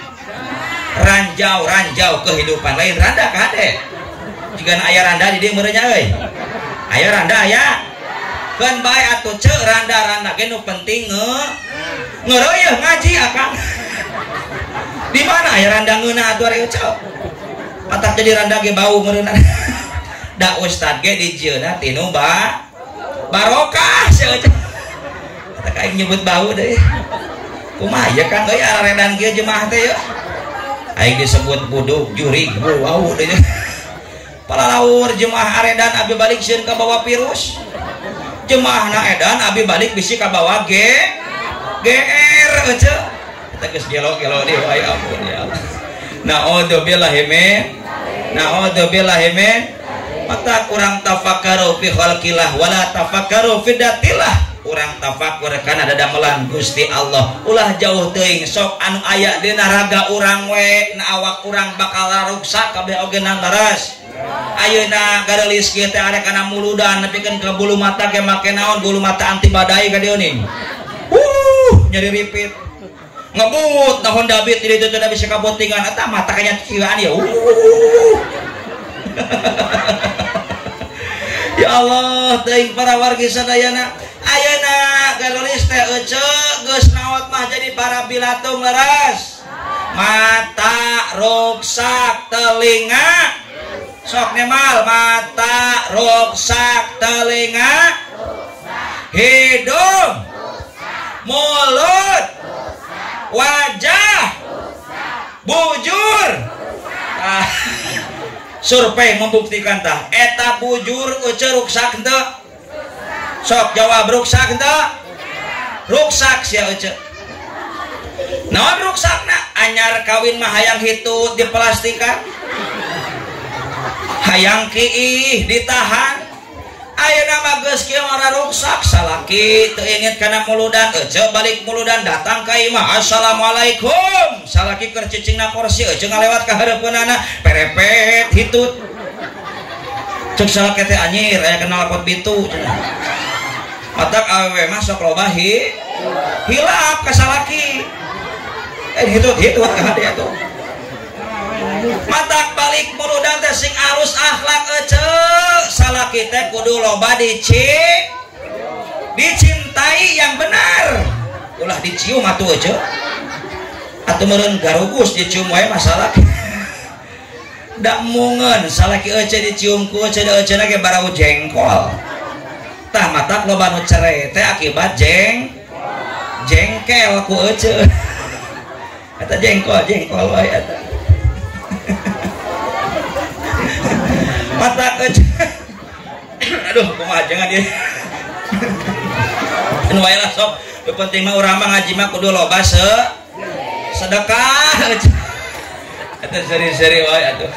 ranjau-ranjau kehidupan lain randa ka hade jika aya randa di dieu meureunnya euy Ayo randa aya kan bae atuh ceu randa-randa ge nu penting nge ngeureuh ngaji akang. Di mana aya randa ngeunah atuh ari ceu matak jadi randa ge bau ngeureunna. Da ustad ge dijieuna tinu ba barokah sia ceu eta kaing nyebut bau deui. Kumaha ya Kang euy araredan kieu jemaah teh yeuh aing disebut buduk jurig bau deui. Palalaur jemaah aredan abi balik sieun ka bawa virus. Jemaahna edan abi balik bisi ka bawa G G R euy. Eta geus gelo-gelo deui ay ampun ya Allah. Naudzubillahi min naudzubillahi min mata urang tafakkaru fi khalqillah wala tafakkaru fi datillah. Urang tafakkur kana dadamelan Gusti Allah ulah jauh teuing sok anu aya dina raga urang we na awak urang bakal ruksak kabeh oge nang leres. Ayeuna garelis kieu teh are kana muludan nepikeun ka bulu mata ge make naon bulu mata anti badai ka dieu ning. Uh, nyeri ripit. Ngebut naon David di dieu teh bisa kabotingan eta mata kanya ciuan ya. Uh. Ya Allah, teuing para wargi sadayana. Ayeuna garelis teh euceuk geus naot mah jadi para bilatung leres. Mata ruksak, telinga sok nemal mata ruksak, telinga hidung mulut wajah bujur. Ah, survei membuktikan tah eta bujur euceuk ruksak henteu. Sok jawab ruksak henteu? Ruksak sia euceuk. Naon ruksakna? Anyar kawin mah hayang hitut diplastikan. Hayang kiih ditahan. Ayeuna mah geus kieu mah ruksak salaki teu inget kana muludan euceuk balik muludan datang ka imah assalamualaikum salaki keur cicingna kursi euceuk ngalewat ka hareupeunana perepet hitut. Cek salaki teh anyir aya kenal pot bitu cenah. Matak awewe mah sok loba hi hilap ka salaki. Eh hitut-hitut ka hade atuh. Matak balik muludan teh sing alus akhlak euceuk salaki teh kudu loba dici dicintai yang benar. Ulah dicium atuh euceuk. Atuh meureun garugus dicium wae masalah. Da mungeun salaki euceuk dicium ku euceuk da euceukna ge barau jengkol. Tah matak loba nu cereh teh akibat jeng jengkel ku euceuk. Eta jengkol jengkol wae eta. Mata euceuk. Aduh kumaha jangan dia. Anu wae lah sok. Nu penting mah urang mah ngaji mah kudu loba se sedekah euceuk. Eta seri-seri wae atuh.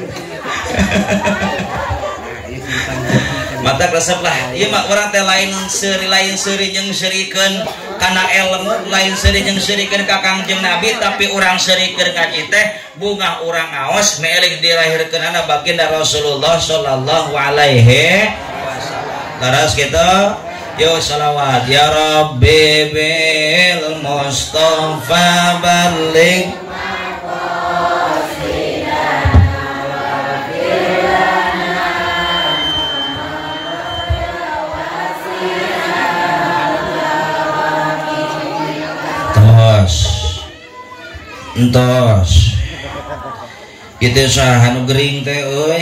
Mata resep lah ieu mah urang teh lain seuri lain seuri jeung seurikeun kana ilmu lain seuri jeung seurikeun ka Kangjeng Nabi tapi urang seurikeun ngaji teh bungah urang ngaos meeling dilahirkeunana baginda Rasulullah sallallahu alaihi wasallam. Terus kita yo salawat ya Rabbi bil Mustafa balik entos kitu saha nu gering teh euy.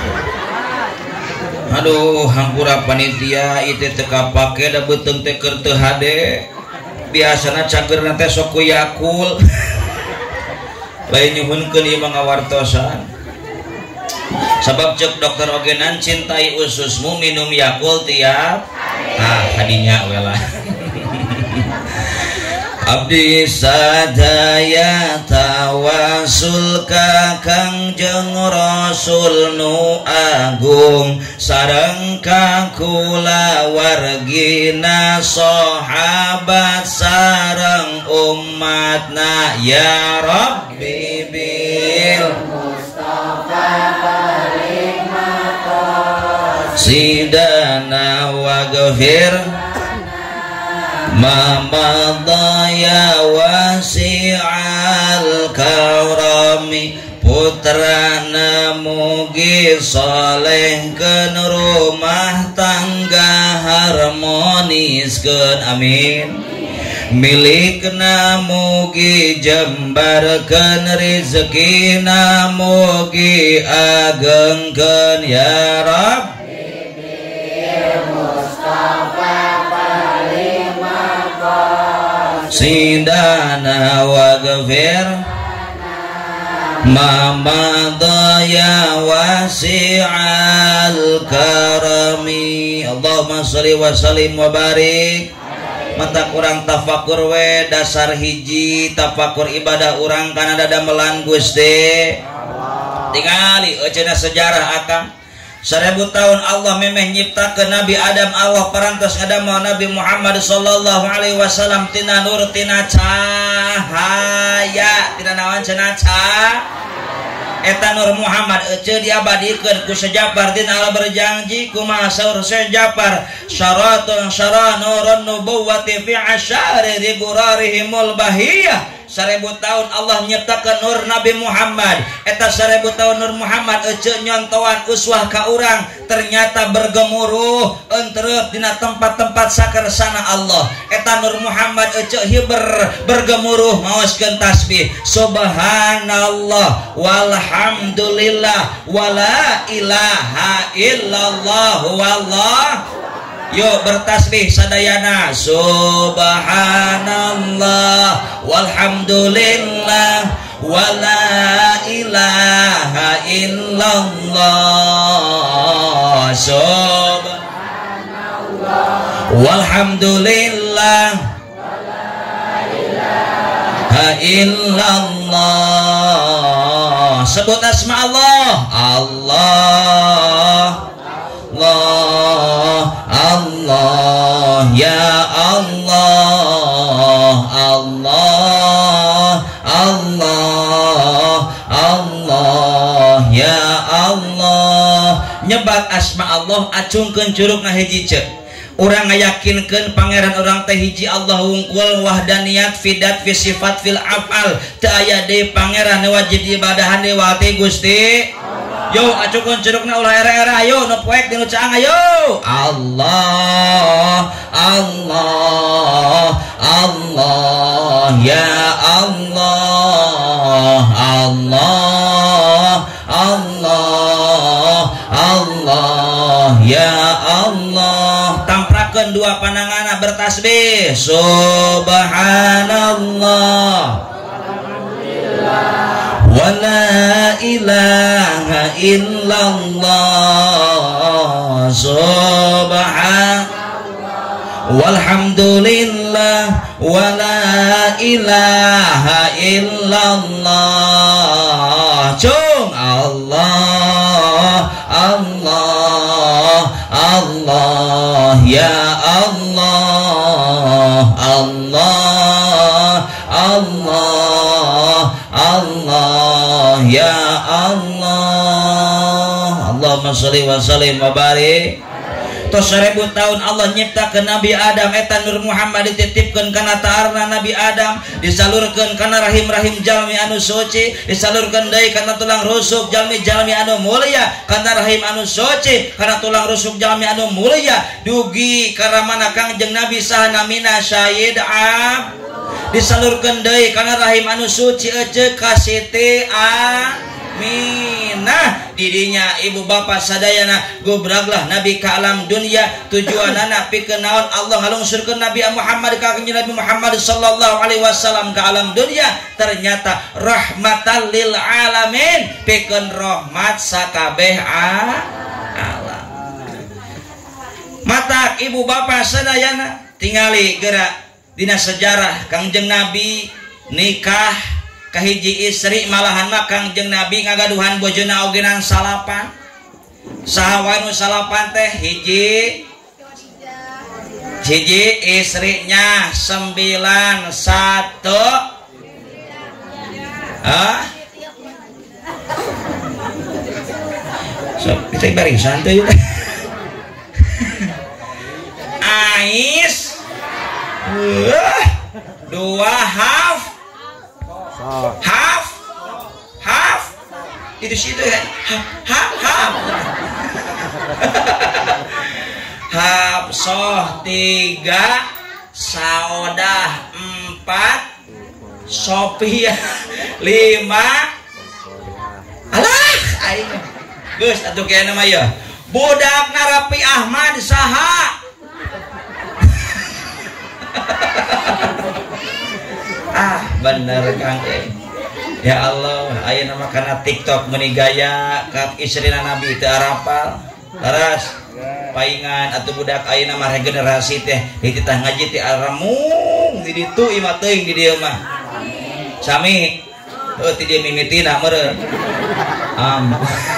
Aduh hampura panitia ieu teh kapake da beuteung teh keur teu hade. Biasana cagerna teh sok ku Yakul. Lain nyuhunkeun ieu mah ngawartosan. Sabab cek dokter ogenan cintai ususmu minum Yakul tiap ah hadinya we lah. Abdi sadaya tawasul ka Kangjeng Rasul nu agung sareng ka kulawargina sahabat sareng umatna ya Rabbi bil Mustafa kalimah sidana wa ghafir Mamadaya wasi'al karami putrana mugi soleh ken rumah maniskeun amin. Milikna mugi jembarkeun rezekina mugi agengkeun ya Rabb. Sidana waghfir ma madaya wasi'al karami. Allahumma sholli wa sallim wa barik. Mata kurang tafakur we dasar hiji tafakur ibadah urang kana dadamelan Gusti. Tingali euceuna sejarah akang. Seribu tahun Allah memeh nyiptakeun Nabi Adam, Allah parantos ngadamel Nabi Muhammad sallallahu alaihi wasallam tina nur tina cahaya tina naon cenah cahaya eta nur Muhammad ece diabadikeun ku sejabar dina Allah berjanji kumaha saur sejabar syaratun syara nurun nubuwati fi asyari rigurarihimul bahiyah. Seribu tahun Allah nyiptakeun nur Nabi Muhammad eta seribu tahun nur Muhammad ece nyontoan uswah ka urang ternyata bergemuruh entreut dina tempat-tempat sakersana Allah. Eta nur Muhammad ece hiber bergemuruh maoskeun tasbih subhanallah walhamdulillah wala ilaha illallah wallah. Yuk bertasbih sadayana subhanallah walhamdulillah wala ilaha illallah subhanallah walhamdulillah wala ilaha illallah. Sebut asma Allah. Allah Allah Allah ya Allah Allah Allah Allah ya Allah. Nyebat asma Allah acungkeun curugna hiji ceuk. Urang ngayakinkeun pangeran urang teh hiji Allah wungkul wahdaniyat fidat fi sifat fil afal teu aya deui pangeran wajib ibadahan deui wati Gusti. Yo acungkeun curugna ulah era-era ayo nu poek dinu caang ayo. Allah Allah Allah ya Allah Allah Allah Allah ya Allah. Tamprakeun dua pandanganna bertasbih subhanallah wala ilaha illallah subhanallah walhamdulillah wala ilaha illallah. Cung Allah Allah Allah ya Allah Allah Allah Allah ya Allah. Allahumma sholli wa sallim wa barik. Tos seribu tahun Allah nyiptakeun Nabi Adam eta nur Muhammad dititipkeun kana taarna Nabi Adam disalurkeun kana rahim-rahim jalmi anu suci disalurkeun deui kana tulang rusuk jalmi-jalmi anu mulia kana rahim anu suci kana tulang rusuk jalmi anu mulia dugi karamana Kangjeng Nabi saha namina Sayyid Ab disalurkeun deui kana rahim anu suci ece ka Siti Aminah. Didinya ibu bapak sadayana gubraglah Nabi ka alam dunia tujuanana pikeun naon Allah ngalungsurkeun Nabi Muhammad ka Kangjeng Nabi Muhammad sallallahu alaihi wasallam ka alam dunia ternyata rahmatan lil alamin pikeun rahmat sakabeh alam. Mata ibu bapak sadayana tingali gerak dina sejarah Kangjeng Nabi nikah kahiji istri malahan mah Kangjeng Nabi ngagaduhan bojona ogenan salapan. Saha wae nu salapan teh hiji hiji istrinya sembilan satu ah so kita barisan teh Ais uh, dua haf haf haf itu situ ya haf haf Hafsah tiga, Saudah empat, Sophia lima. Alah aing geus atuh kieu mah ya budak Narapi Ahmad saha. Ah bener Kang eh. Ya Allah ayeuna mah kana TikTok meuni gaya ka istrina Nabi teu arapal laras paingan atuh budak ayeuna mah regenerasi teh dititah ngaji teh aramung di ditu imah teuing di dieu mah sami heuh ti dieu mimitina meureun am.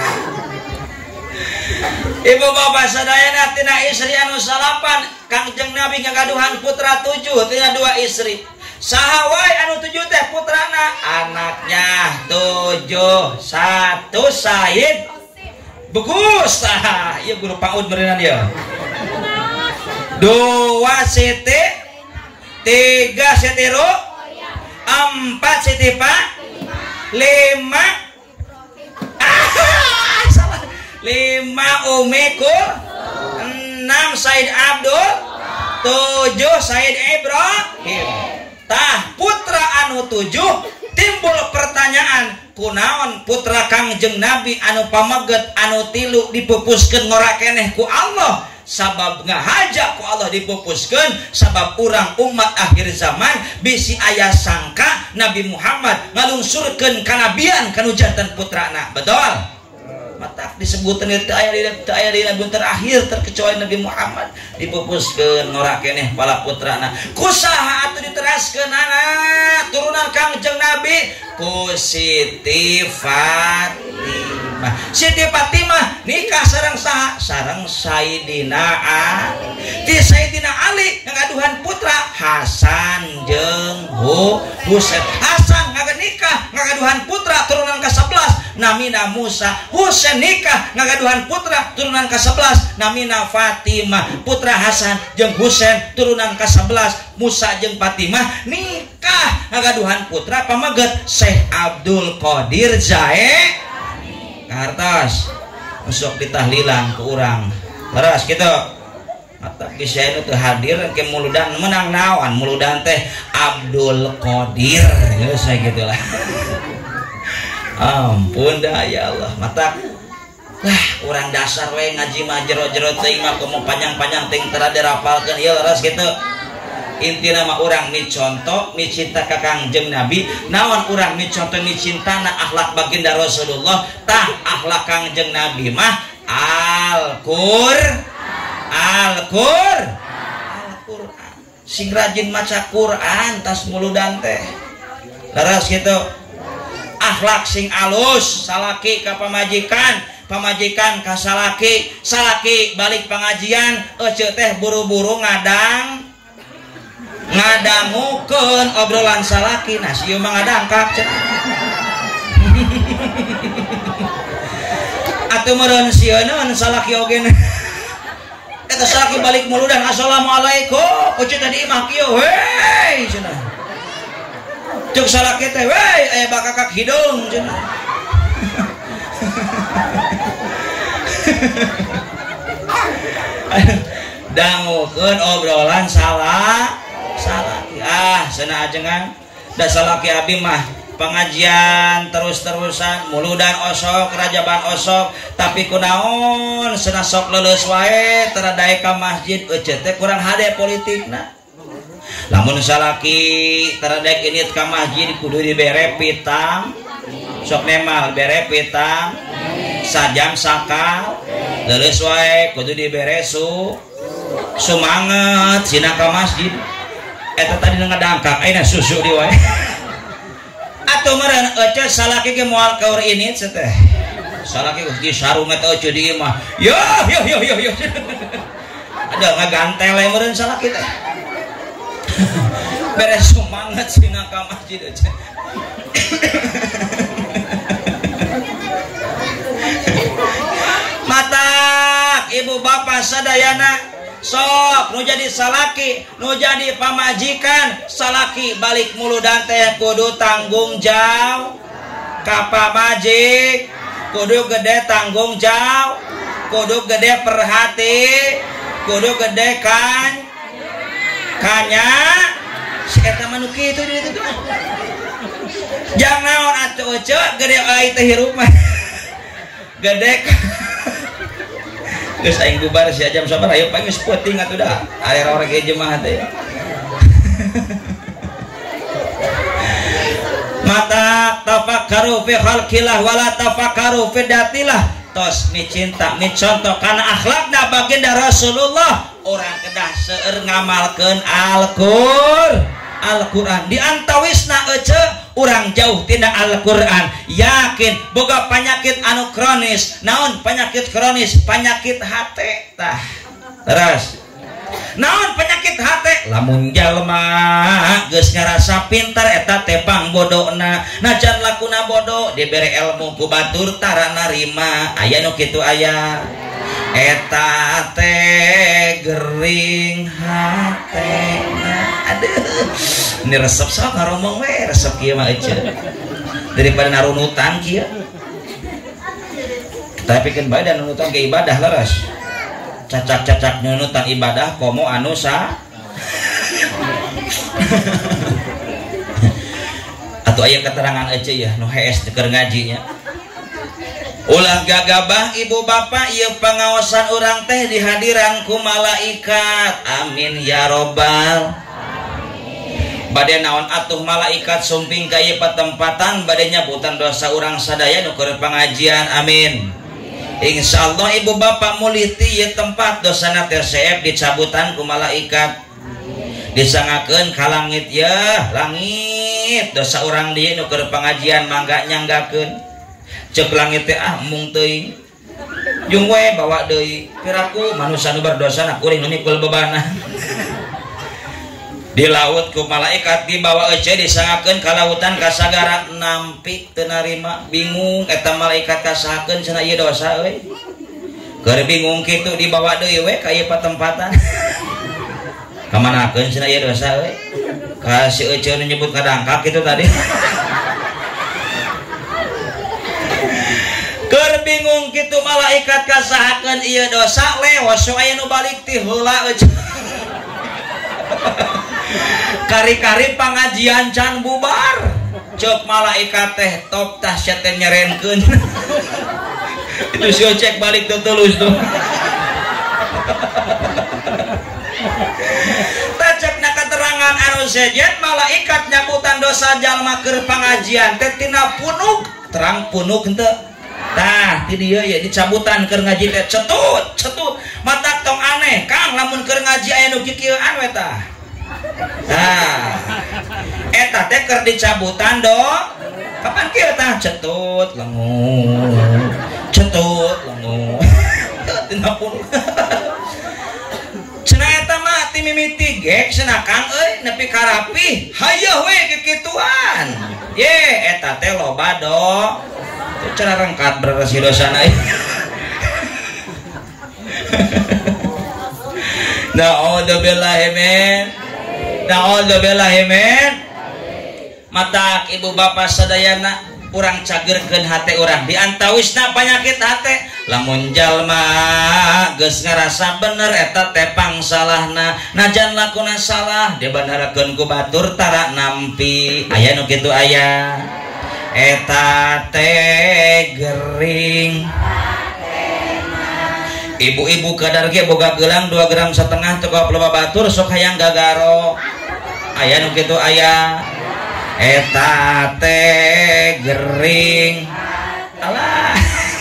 Ibu bapak sadayana tina istri anu salapan Kangjeng Nabi ngagaduhan putra tujuh tina dua istri. Saha wae anu tujuh teh putrana? Anaknya tujuh, satu Said Bagus. Tah ieu guru PAUD berenang dia. Dua Siti, tiga Siti Ru, empat Siti Pak, lima ah, salah. Lima Umi Kur, enam Said Abdul, tujuh Said Ibrahim. Tah putra anu tujuh timbul pertanyaan kunaon putra Kangjeng Nabi anu pamaget anu tilu dipupuskeun ngora keneh ku Allah sabab ngahaja ku Allah dipupuskeun sabab urang umat akhir zaman bisi aya sangka Nabi Muhammad ngalungsurkeun kanabian kanu janten putrana. Betul? Matak disebutkan teu aya dina teu aya dina bunter akhir terkecuali Nabi Muhammad dipupuskeun ngora keneh bala putrana. Kusaha atuh diteraskeun anak turunan Kangjeng Nabi? Ku Siti Fatimah. Siti Fatimah nikah sareng saha? Sareng Sayyidina Ali. Ti Sayyidina Ali ngagaduhan putra Hasan jeung Husain. Hasan ngagaduhan nikah ngagaduhan putra turunan ka sebelas namina Musa. Husain nikah ngagaduhan putra turunan ka sebelas namina Fatimah. Putra Hasan jeung Husain turunan ka sebelas Musa jeung Fatimah nikah ngagaduhan putra pamaget Syekh Abdul Qadir Jae kartos usuk ditahlilan ku urang leres kitu. Mata kisah itu hadir ke muludan menang naon muludan teh Abdul Qadir ya saya gitulah. Ampun dah ya Allah mata lah urang dasar we ngaji mah jero-jero teuing mah komo panjang-panjang teuing teu dirapalkeun ieu leres kitu. Intina mah urang micontoh micinta ka Kangjeng Nabi naon urang micontoh micintana akhlak baginda Rasulullah tah akhlak Kangjeng Nabi mah Al-Qur Al-Qur Al-Qur'an sing rajin maca Quran tas muludan teh leres kitu. Akhlak sing alus salaki ka pamajikan pamajikan ka salaki salaki balik pengajian ece teh buru-buru ngadang ngadangukeun obrolan salaki nah sieu mah ngadangkak cenah. Atuh meureun sieun salaki oge eta salaki balik muludan assalamualaikum uci tadi imah kieu hei cenah. Cuk salaki teh wey aya bakakak hidung cenah. Dangukeun obrolan salah salaki ah cenah ajengan da salaki abi mah pengajian terus-terusan muludan osok rajaban osok tapi kunaon cenah sok leuleus wae teradae ka masjid ece teh kurang hade politikna. Lamun salaki teradek init ka masjid kudu dibere pitam sok nemal bere pitam sajam sakal leuleus wae kudu dibere su sumanget sina ka masjid eta tadi ngadangkak ayeuna susu di wae. Atuh meureun ece salaki ge moal kaur init teh salaki geus disarung eta ece di imah yo yo yo yo yo ada ngagantel we meureun salaki teh. Beres semangat sina ka masjid aja. Matak ibu bapak sadayana sok nu jadi salaki nu jadi pamajikan salaki balik muludan teh kudu tanggung jawab ka pamajik kudu gede tanggung jawab kudu gede perhati kudu gede kan kanya si eta mah nu kitu di ditu tuh jang naon atuh ceu gede ai teh hirup mah gede geus aing bubar si jam sabar ayo pangis puting atuh dah aya orang ge jemaah teh mata tafakkaru fi khalqillah wala tafakkaru fi datillah tos mi cinta mi contoh kana akhlakna baginda Rasulullah orang kedah seueur ngamalkeun Al-Qur'an Al-Qur'an diantawisna ece urang jauh tina Al-Qur'an yakin boga penyakit anu kronis naon penyakit kronis penyakit hate tah terus naon penyakit hate lamun jalma geus ngarasa pintar eta teh pangbodona najan lakuna bodoh dibere ilmu ku batur tara narima aya nu kitu aya eta teh gering hatena aduh ini resep sok ngaromong we resep kieu mah ece daripada narunutan kieu tapi kan bae dan nunutan ke ibadah leres cacak-cacak nunutan ibadah komo anu sa atau aya keterangan ece ya nu hees keur ngajinya ulah gagabah ibu bapak ieu pangaosan urang teh dihadiran ku malaikat amin ya robbal amin bade naon atuh malaikat sumping ka ieu patempatan bade nyabutan dosa urang sadaya nu keur pangajian amin insyaallah ibu bapak mulih ti ieu tempat dosana teh seep dicabutan ku malaikat disangakeun ka langit ya langit dosa urang dieu nu keur pangajian mangga nyanggakeun cek langit teh ah mung teuing jeung we bawa deui piraku manusia nu berdosa na kuring nu mikul bebanna di laut ku malaikat dibawa ece disangakeun ka lautan ka sagara nampi teu narima bingung eta malaikat kasahakeun cenah ieu dosa euy keur bingung kitu dibawa deui we ka ieu patempatan ka manakeun cenah ieu dosa euy ka si ece nu nyebut kadangkak kitu tadi keur bingung kitu malaikat kasahakeun ieu dosa leos so aya nu balik ti heula kari-kari pangajian can bubar cek malaikat teh top tah sia teh nyerenkeun itu si cek balik teu tulus tuh tacekna keterangan anu sejen malaikat nyabutan dosa jalma keur pangajian teh tina punuk terang punuk henteu tah ti dieu ya dicabutan keur ngaji teh cetut cetut mata tong aneh kang lamun keur ngaji aya nu kikieuan we tah tah eta teh keur dicabutan do kapan kieu tah cetut lengu cetut lengu tina pun cenah eta mah ti mimiti gek cenah kang euy nepi ka rapi hayeuh we kikituan ye eta teh loba do cara rengkat berresi dosana na'udzubillahi min na'udzubillahi min matak ibu bapak sadayana urang cagerkeun hate urang diantawisna penyakit hate lamun jalma geus ngarasa bener eta teh pangsalahna najan lakuna salah dibandarakeun ku batur tara nampi aya nu kitu aya eta teh gering ibu-ibu kadar ge boga gelang dua gram setengah teu loba batur sok hayang gagaro aya nu kitu aya eta teh gering alah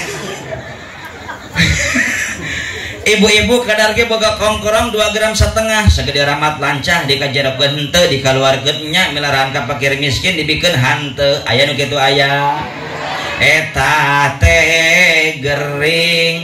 ibu-ibu kadar ge boga kongkorong dua gram setengah segede ramat lancah dikajerokeun henteu dikaluarkeun nya milarahan ka fakir miskin dibikeun hanteu aya nu kitu aya eta teh gering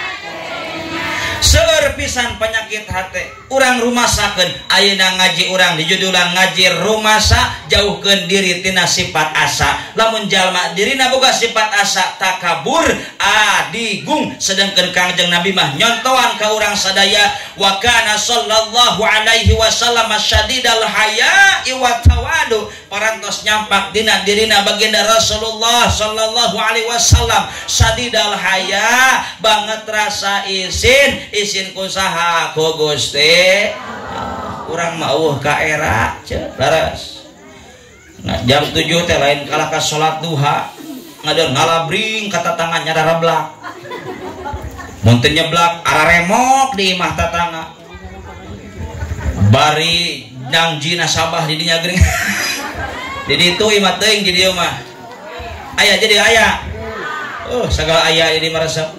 seueur pisan penyakit hate urang rumasakeun ayeuna ngaji urang dijudulan ngaji rumasa jauhkeun diri tina sifat asa lamun jalma dirina boga sifat asa takabur adigung sedengkeun Kangjeng Nabi mah nyontohan ka urang sadaya wa kana sallallahu alaihi wasallam syadidal haya'i wa tawadu parantos nyampak dina dirina baginda Rasulullah sallallahu alaihi wasallam sadidal haya banget rasa izin izin kusaha ku Gusti urang mah ka era ceuk laras. Nah, jam tujuh teh lain kalah ka salat duha ngadeun ngalabring kata tangan nyadara blak mun teu nyeblak araremok di imah tatangga bari nangji nasabah di dinya gering jadi itu imah teuing di dieu mah aya jadi aya oh sagala aya di marasap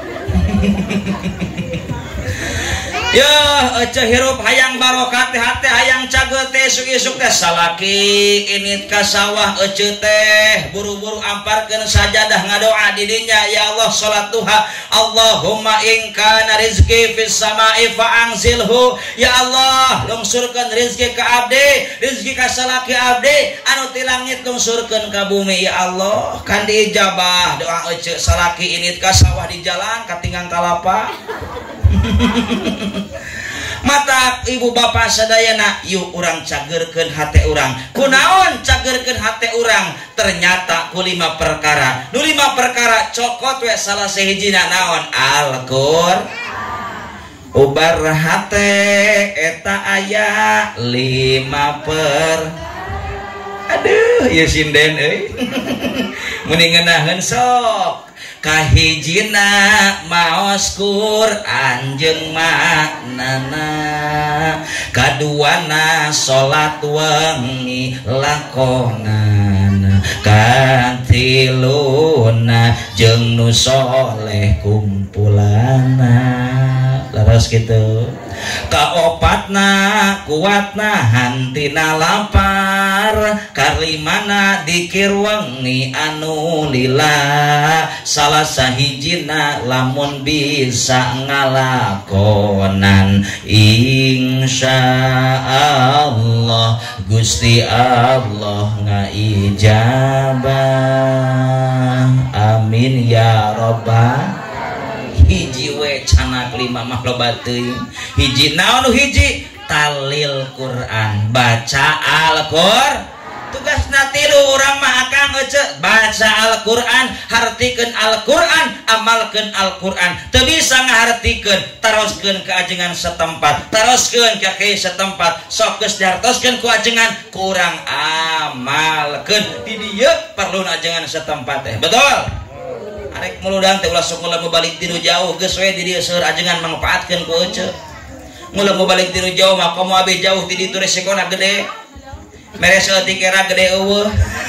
ya ece hirup hayang barokat teh hate hayang cageut teh isuk-isuk teh salaki init ka sawah ece teh buru-buru amparkeun sajadah ngadoa di dinya ya Allah salat duha Allahumma in kana rizqi fis samai fa anzilhu ya Allah lungsurkeun rezeki ka abdi rezeki ka salaki abdi anu ti langit lungsurkeun ka bumi ya Allah kan diijabah doa ece salaki init ka sawah di jalan katingang kalapa mata ibu bapak sadayana yuk urang cagerkeun hate urang kunaon cagerkeun hate urang ternyata ku lima perkara nu lima perkara cokot we salah sahijina naon Al-Qur'an ubar hate eta aya lima per aduh ieu sinden euy muni ngeunaheun sok kahijina maos Quran jeung maknana kaduana salat wengi lakonan katiluna jeung nu soleh kumpulana laras kitu kaopatna kuatna hantina lapar kalimana dikir wengi anu lila salah sahijina lamun bisa ngalakonan insyaallah Gusti Allah ngaijabah amin ya rabbal hiji we canak lima mah loba teuing hiji naon hiji talil Quran baca Al-Qur'an tugasna tilu urang mah akang ece baca Al-Qur'an hartikeun Al-Qur'an amalkeun Al-Qur'an teu bisa ngahartikeun taroskeun ka ajengan setempat taroskeun ka kieu setempat sok geus dihartoskeun ku ajengan kurang amalkeun di dieu perlu ajengan setempat teh betul arek muludang teh ulah sok ulah balik tinu jauh geus we di dieu seueur ajengan mangpaatkeun ku ece ngulah balik tinu jauh mah komo abi jauh ti ditu resikona gede mere seutik era gede eueuh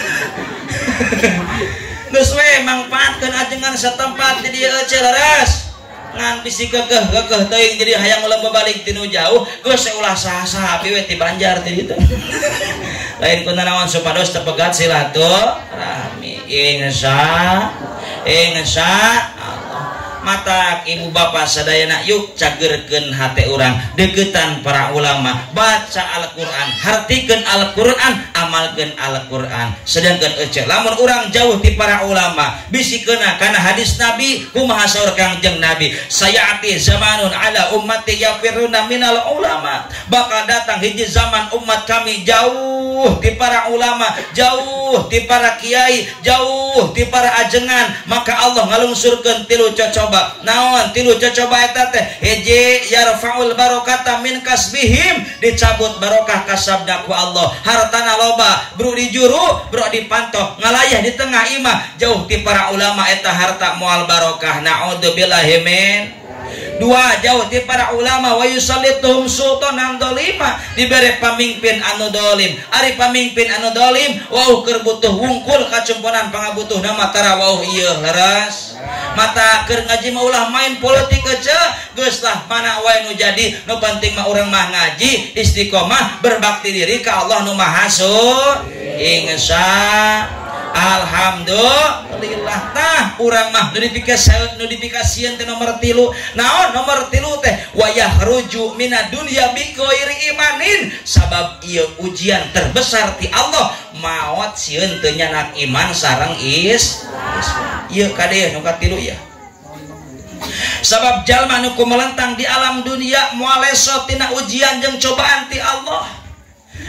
geus we mangpaatkeun ajengan setempat di dieu ece leres ngan bisi keukeuh keukeuh teuing jadi hayang ulah balik tinu jauh geus we ulah saha-saha abi we ti Banjar ti ditu lain kunaon supados tepegat silaturahmi insya insya Allah mata ibu bapak sadayana yuk cagerkeun hate urang deketan para ulama baca Al-Qur'an hartikeun Al-Qur'an amalkeun Al-Qur'an sedangkan ece lamun urang jauh ti para ulama bisikeuna kana hadis Nabi kumaha saur Kangjeng Nabi sayaati zamanun ala ummati yafiruna minal ulama bakal datang hiji zaman umat kami jauh ti para ulama jauh ti para kiai jauh ti para ajengan maka Allah ngalungsurkeun tilu cocoba naon tilu cocoba eta teh hiji yarfaul barokata min kasbihim dicabut barokah kasabna ku Allah hartana loba bro dijuru bro dipantoh ngalayah di tengah imah jauh ti para ulama eta harta moal barokah naudzubillahi min dua jauh ti para ulama wa yusallituhum sultanan dolima dibere pamimpin anu dolim ari pamimpin anu dolim wauh keur butuh wungkul kacumponan pangabutuh nama tara wauh ieu leres mata keur ngaji mah ulah main politik aja geus lah mana wae nu jadi nu penting mah urang mah ngaji istiqomah berbakti diri ka Allah nu Maha Suci insya alhamdulillah tah urang mah notifikasi notifikasian teh nomor tilu naon nomor tilu teh wayah ruju minad dunya bi ghairi imanin sabab ieu ujian terbesar ti Allah maot sieun teu nyanak iman sareng is ieu kadeh nu katilu ya sabab jalma nu melentang di alam dunia moal leso tina ujian jeung cobaan ti Allah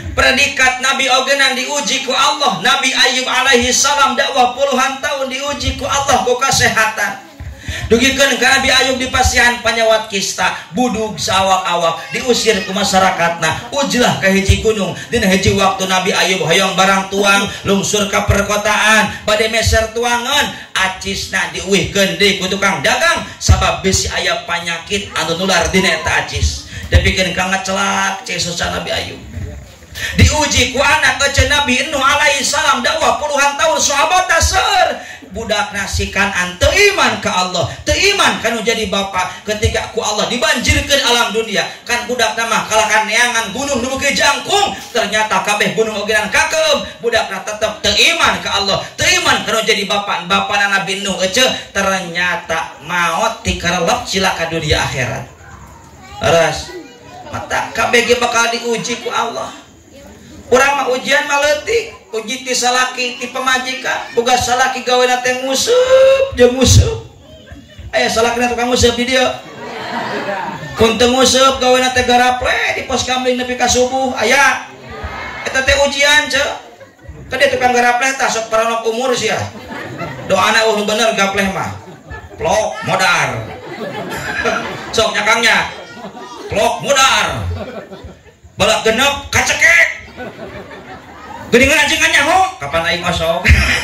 Predikat Nabi ogenan diuji ku Allah. Nabi Ayub alaihi salam dakwah puluhan tahun diuji ku Allah ku kesehatan. Dugikeun ka Nabi Ayub di pasihan panyawat kista budug sawak-awak diusir ku masyarakatna. Ujlah ka hiji gunung dina hiji waktu Nabi Ayub hoyong barang tuang lungsur ka perkotaan bade meser tuangan acisna diuwihkeun deui ku tukang dagang sabab bisi aya panyakit anu nular dina eta acis. Dapikeun ka ngacelak cek susah Nabi Ayub. Diuji ku anak kece Nabi Nuh alaihi salam dakwah puluhan tahun sahabat taseur budak nasikan ante iman ke Allah teu iman kanu jadi bapak ketika ku Allah dibanjirkeun alam dunia kan budak nama kalakan neangan gunung nu beuki jangkung ternyata kabeh gunung ogenan kakeum budakna tetep teu iman ke Allah teu iman kanu jadi bapak bapana Nabi Nuh ece ternyata maot ti karelep cilaka dunia akhirat. Leres mata kabeh ge bakal diuji ku Allah. Urang mah ujian mah leutik, uji ti salaki ti pamajikan, boga salaki gawena teh nguseup jeung nguseup. Aya salakina tukang nguseup di dieu. Kun teu nguseup gawena teh garaple di pos kamling nepi ka subuh aya. Eta teh ujian ceu. Ka dia tukang garaple tah sok paranok umur sia. Doana uh bener gapleh mah. Plok modar. Sok nyakangnya. Plok modar. Balak genep kacekek. Geningan anjing nyaho kapan aing masuk.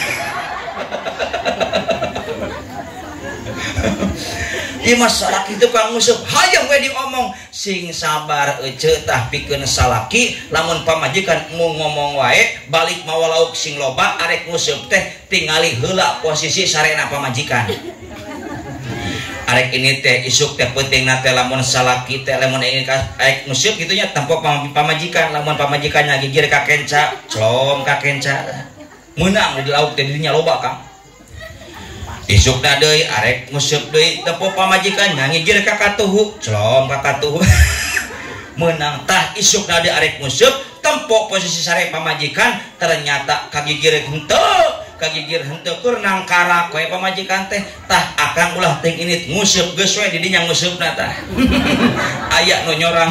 Ieu masalah kitu kang nguseup hayang we diomong sing sabar ece tah pikeun salaki lamun pamajikan mu ngomong wae balik mawa lauk sing loba arek nguseup teh tingali heula posisi sarena pamajikan. Arek ini teh isuk teh penting nate lamun salaki teh lamun ini aek nguseup kitu nya tanpa pamajikan lamun pamajikannya gigir ka kenca clom ka kenca meunang di lauk teh dinya loba Kang. Isukna deui arek nguseup deui tanpa pamajikannya gigir ka katuhu clom ka katuhu meunang tah isukna deui arek nguseup tempo posisi sare pamajikan ternyata kagigir henteu kagigir henteu keur nangkara koe pamajikan teh tah akang ulah ting init nguseup geus we di dinya nguseuupna tah aya nu nyorang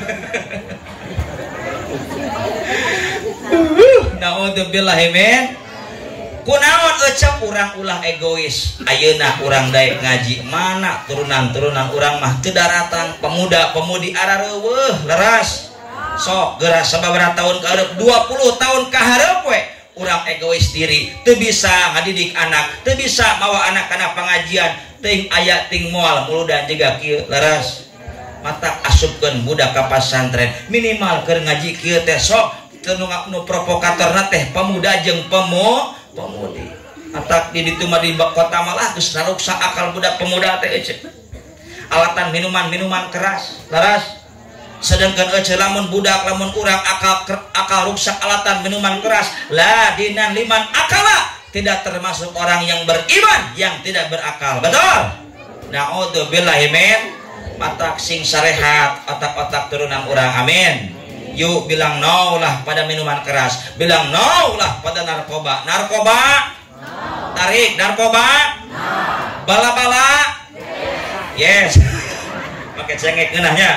naudzubillahi min kunaon ecep urang ulah egois ayeuna urang daek ngaji mana turunan-turunan urang mah teu daratan pemuda-pemudi arareuweuh leras sok geura sababaraha tahun ka hareup dua puluh tahun ka hareup we urang egois diri teu bisa ngadidik anak teu bisa mawa anak-anak pengajian ting aya ting moal muludan jiga kieu leres matak asupkeun budak ka pasantren minimal keur ngaji kieu teh sok teu nu provokatorna teh pemuda jeung pemo pemudi matak di ditu mah di kota malah geus naruksa akal budak pemuda teh ece alatan minuman-minuman keras leres sedangkan ece lamun budak lamun urang akal akal rusak alatan minuman keras la dinan liman akala tidak termasuk orang yang beriman yang tidak berakal betul naudzubillahi min matak sing sarehat otak-otak turunan urang amin yuk bilang no lah pada minuman keras bilang no lah pada narkoba narkoba no. Tarik narkoba no. Bala-bala yes, yes. Pakai cengek ngeunahnya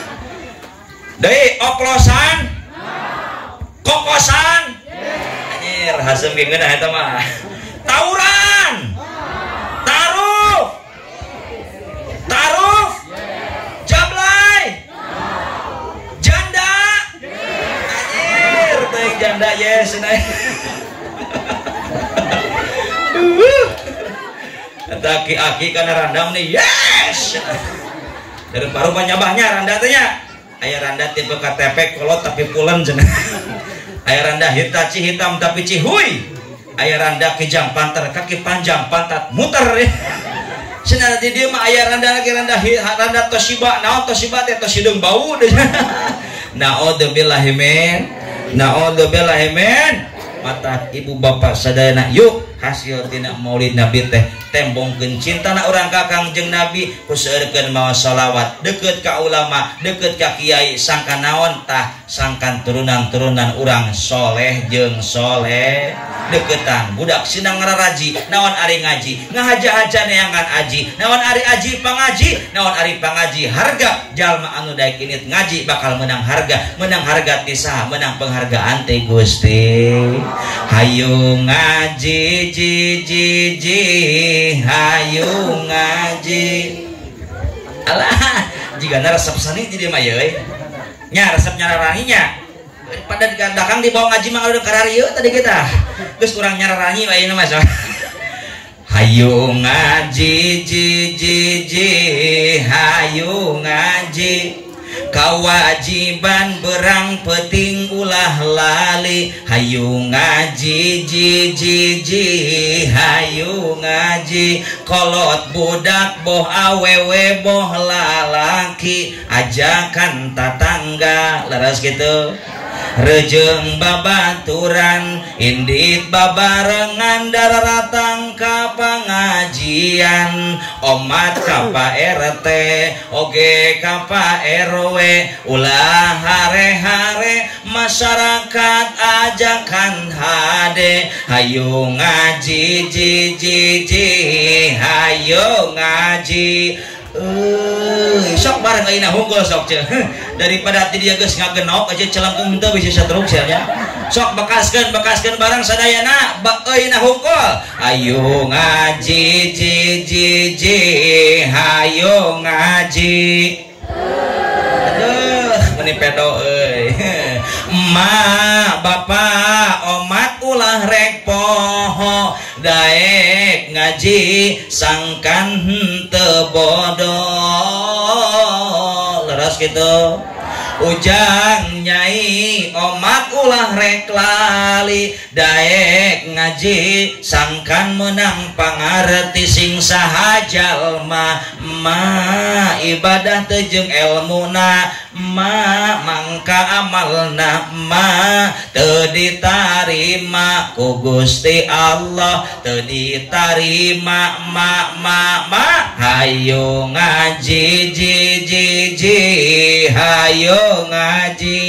deui oplosan kokosan anjir hasem ge ngeunah eta mah tawuran taruh taruh jablay janda anjir teh janda yes cenah eta aki-aki kana randam nih yes dari baru nyabahnya randa teh nya aya randa tipe K T P kolot tapi pulen cenah aya randa hitaci hitam tapi cihuy aya randa kijang panter kaki panjang pantat muter cenah di dieu mah aya randa lagi randa randa Toshiba naon Toshiba teh tos hidung bau naudzubillahi min naudzubillahi min mata ibu bapak sadayana yuk hasil tina maulid Nabi teh tembongkeun cintana urang ka Kangjeng Nabi kuseurekeun maos sholawat deukeut ka ulama deukeut ka kiai sangkan naon tah sangkan turunan-turunan urang soleh jeung soleh deketan budak sinang ngararaji naon ari ngaji ngahaja-haja neangan aji naon ari aji pangaji naon ari pangaji harga jalma anu daek init ngaji bakal menang harga menang harga ti saha menang penghargaan teh Gusti hayu ngaji ji ji ji hayu ngaji alah jigana resep sani di dieu mah ye nya resep nyararanginya pada digandakang dibawa ngaji mah udah kararieu tadi kita geus urang nyararangi we ieu mah hayu ngaji ji ji ji hayu ngaji kawajiban berang peting ulah lali hayu ngaji ji ji ji hayu ngaji kolot budak boh awewe boh lalaki ajakan tatangga leres gitu rejeng babaturan indit babarengan dararatang ka pangajian omat ka Pak R T oge ka Pak R W ulah hare-hare masyarakat ajakan hade hayu ngaji ji ji ji hayu ngaji Uh, sok bareng ayeuna hunggul sok ceu daripada ti dia geus ngagenok aja celengkeung henteu bisa satruk nya sok bekaskeun bekaskeun barang sadayana ayeuna hunggul ayo ngaji ji ji ji hayo ngaji aduh meni pedo euy ma bapak omat ulah rek poho daek ngaji sangkan henteu bodoh leres gitu ujang nyai omat ulah rek lali daek ngaji sangkan menang pangarti sing saha jalma ma ibadah teu jeung elmuna ma mangka amalna ma teu ditarima ku Gusti Allah teu ditarima ma ma ma hayu ngaji ji ji ji hayu ngaji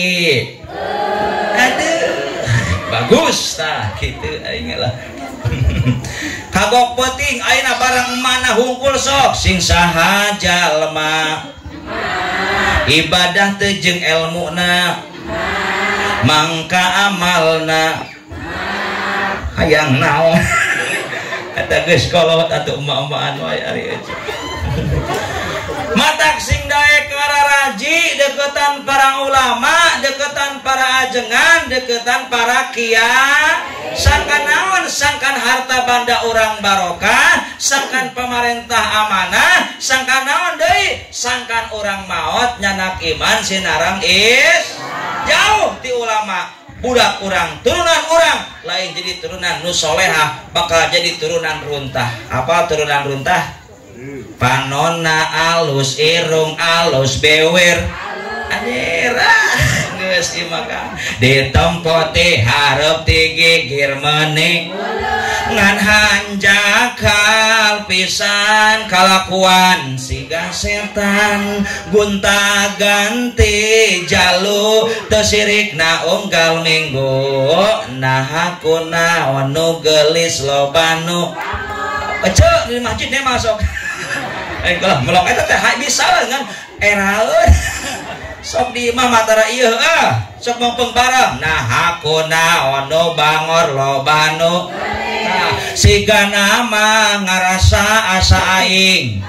aduh bagus tah kitu aing lah kagok penting ayeuna barang mana hungkul sok sing saha jalma ibadah teu jeung elmuna mangka amalna hayang naon eta geus kolot atuh emak-emakan wae ari aja matak sing daek ngararaji deketan para ulama deketan para ajengan deketan para kiai sangkan naon sangkan harta banda urang barokah sangkan pemerintah amanah sangkan naon deui sangkan urang maot nyanak iman sinarang is jauh ti ulama budak urang turunan urang lain jadi turunan nu solehah bakal jadi turunan runtah apa turunan runtah panonna alus irung alus bewer anjira geus ieu mah ditempo ti hareup ti gigir meuni ngan hanjakal pisan kalakuan siga setan gunta ganti jalu teu sirikna unggal minggu nahaku naon nu geulis lobanu ece di masjid nih masuk eh kalau melok eta teh bisa dengan eraeun sok di imah matara ieu ah sok mumpung bareng nah aku naon nu bangor lobanu nah siga nama ngarasa asa aing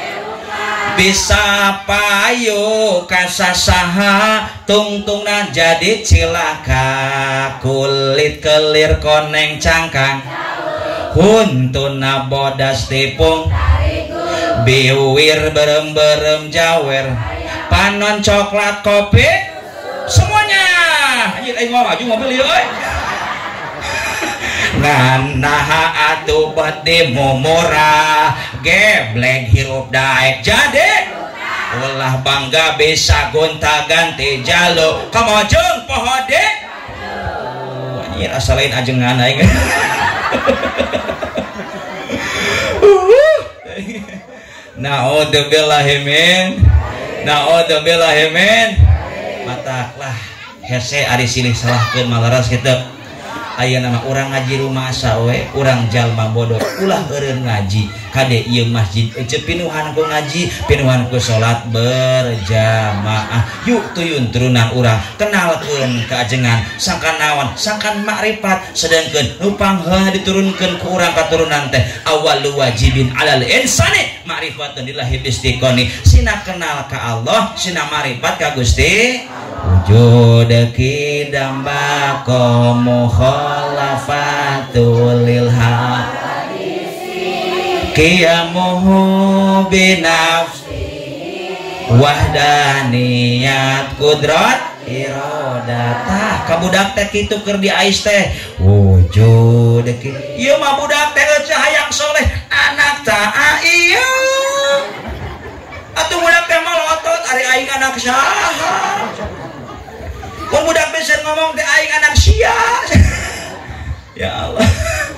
bisa payu kasasaha tungtungna jadi cilaka kulit kelir koneng cangkang huntuna bodas tipung biwir berem-berem jawer panon coklat kopi semuanya anjir aing maju mobil ieu euy nganaha atuh bade momora geblek hirup daek jadi ulah bangga bisa gonta ganti jalo kamojong pohode anjir asal lain ajengan aing Naudzubillahi min naudzubillahi min mataklah hese ari silih salahkeun malaras kitu. Aya nama orang ngaji rumah sawe, orang jalma bodoh ulah eureun ngaji kade ieu masjid ece pinuhan ku ngaji, pinuhan ku salat berjamaah. Yuk tuyun turunan urang kenalkeun kaajengan sangkan naon sangkan makrifat, sedangkeun nu pangheula diturunkeun ku urang katurunan teh awwalu wajibin alal insani ma'rifatun lillahi bistiqoni. Sina kenal ka Allah, sina makrifat ka Gusti wujud kidam bako mukhalafatul lil qiyamuhu binafsi wahdaniyat kudrat irodatah. Kabudak teh kitu keur diais teh wujud ki ieu mah budak teh eueuh hayang soleh anak taa ieu atuh budak teh malotot ari aing anak saha. Pemuda bisa ngomong teh aing anak sia. Ya Allah.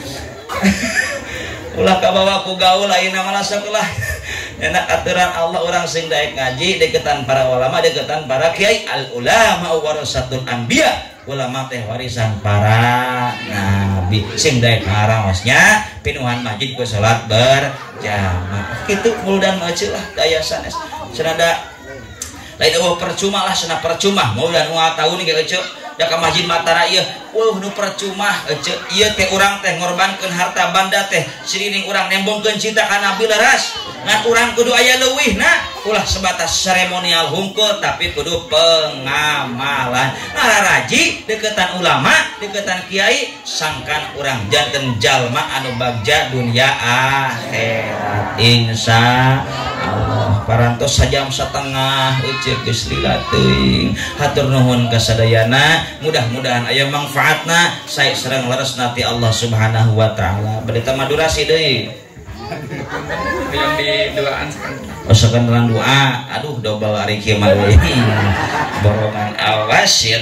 Ulah kabawa ku gaul ayeuna mah sakulah. Enak aturan Allah orang sing daek ngaji deketan para ulama, deketan para kiai. Al ulama warasatul anbiya. Ulama teh warisan para nabi. Sing daek ngaraosnya pinuhan masjid ku salat berjamaah. Kitu muldan mah lah daya sanes. Cenada lain eueuh percuma lah cenah percuma mau dan moal tahun ge ece da ka masjid Matara ieu eueuh nu percuma ece ieu teh urang teh ngorbankeun harta banda teh sirining urang nembongkeun cinta ka Nabi leras ngan urang kudu aya leuwihna ulah sebatas seremonial hungkul tapi kudu pengamalan. Nararaji deketan ulama deketan kiai sangkan urang janten jalma anu bagja dunia akhirat insya Allah. Parantos sajam setengah ucap geus lila teuing hatur nuhun kasadayana mudah-mudahan aya manfaatna sae sareng leresna ti Allah Subhanahu wa taala. Bade tah durasi deui yang di doaan sekan dalam doa. Aduh double ari kieu mah deui borongan awas ya.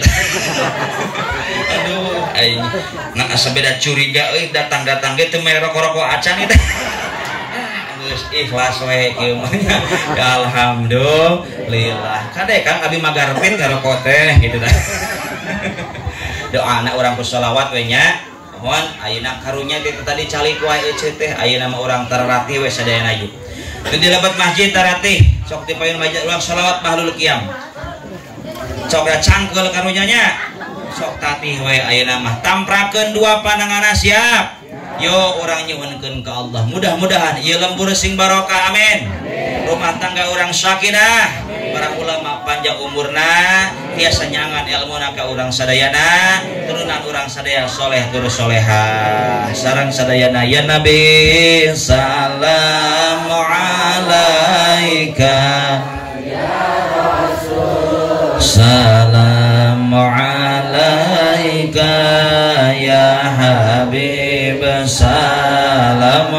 Aduh aing ngan asa beda curiga euy datang-datang ge teu mere rokok-rokok acan teh. Ikhlas we kieu mah. Alhamdulillah. Kade Kang abi magarpin karo teh gitu tah. Doana urang ku sholawat we nya. Mohon ayeuna karunya teh tadi calik wae eueuh teh ayeuna mah urang tararati we sadayana ieu. Teu dilebat masjid tarati sok dipayun masjid urang sholawat bahlul qiyam. Sok da cangkeul karunya nya. Sok tatih we ayeuna mah tamprakeun dua pandanganna siap. Yo orang nyuhunkeun ka Allah mudah-mudahan ieu lembur sing barokah amin. Rumah tangga orang sakinah, para ulama panjang umurna tiasa nyangan ilmuna ka urang sadayana, turunan urang sadaya soleh tur soleha sareng sadayana ya Nabi salamu alaika ya Rasul salamu alaika ya Habib salamu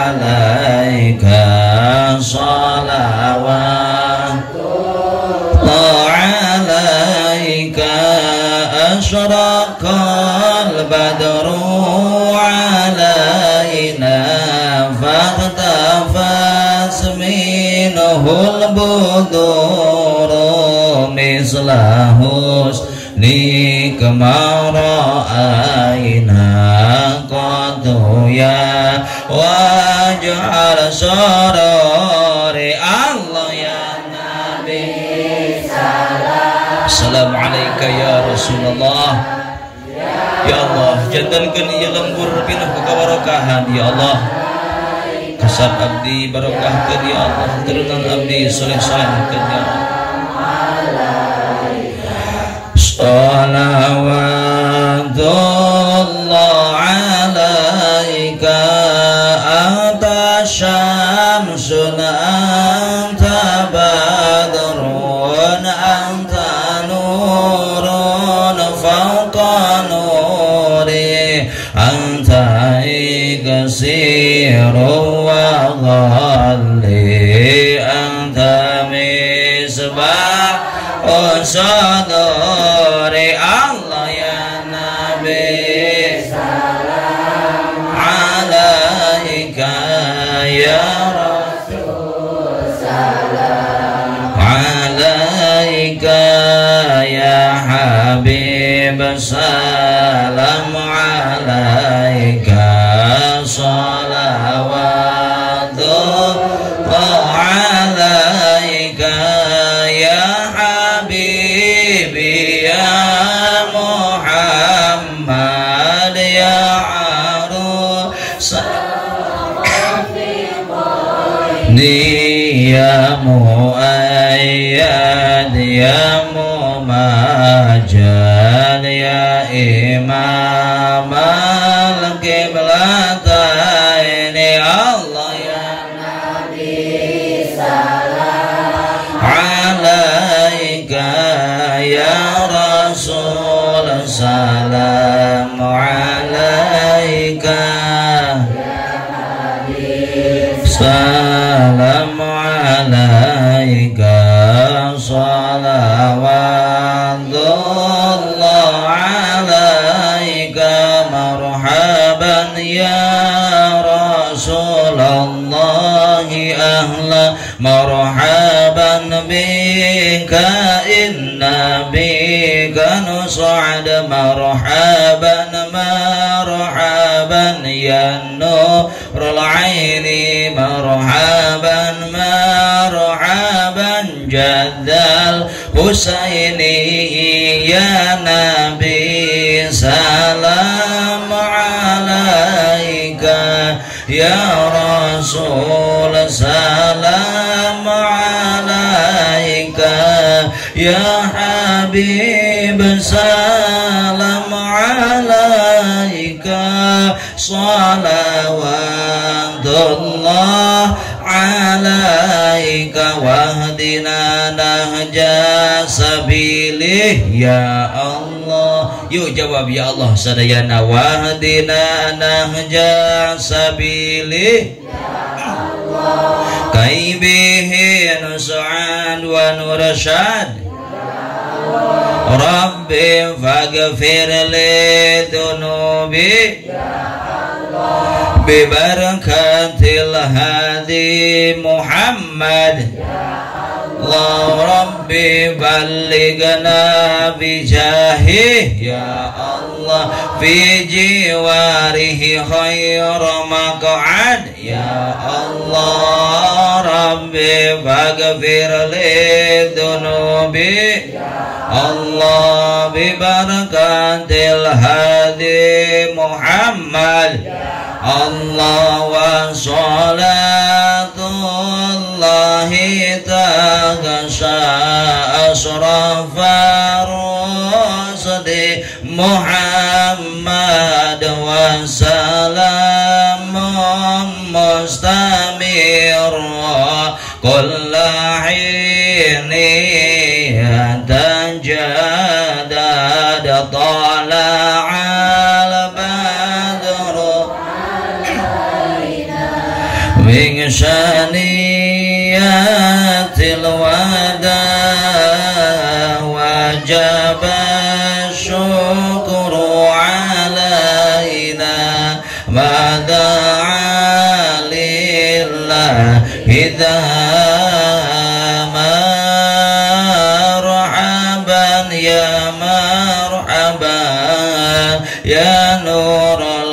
alaika salawatullah alaika asyraqal badru alaina faqtafas minhul buduru mislahus nikmara aina qadya waj'al sarari Allah ya Nabi salam assalamualaikum ya Rasulullah ya Allah jantankeun ieu lembur pinuh kabarokahan ya Allah kasab abdi barokahkeun ya Allah turunan abdi soleh-solehkeun ya Allah salawatullah alaika anta syamsun anta badrun anta nurun fawqa nuri anta iksiru wa ghalli anta misbah sadari Allah ya Nabi salam ya muayyad ya mumajjad ya imam al-qiblataini Allah ya Nabi salam alaika ya Rasul salam alaika salam alaika salawatullah alaika marhaban ya Rasulullah ahla marhaban bika inna bika nus'ad marhaban marhaban ya nurul aini marhaban marhaban jaddal husaini ya nabi salam alaika ya rasul salam alaika ya habib salam alaika salawatullah alaika wahdina nahja sabilih ya Allah. Yuk jawab ya Allah sadayana wahdina nahja sabilih ya Allah kaibihi nus'ad wa nursyad Rabbi faghfir li dunubi bibarakatil hadi Muhammad Allah Rabbi ballighna bijahi ya Allah fi jiwarihi khair maq'ad ya Allah Rabbi faghfir li dunubi Allah bibarakatil hadi Muhammad Allah wa salatullahi taghasha asrafa rusdi Muhammad wa salamun mustamir kulla hini yatajadad tala'al badru min syaniyatil wada wajaba syukru alaina mada'a lillahi marhaban ya marhaban ya nurul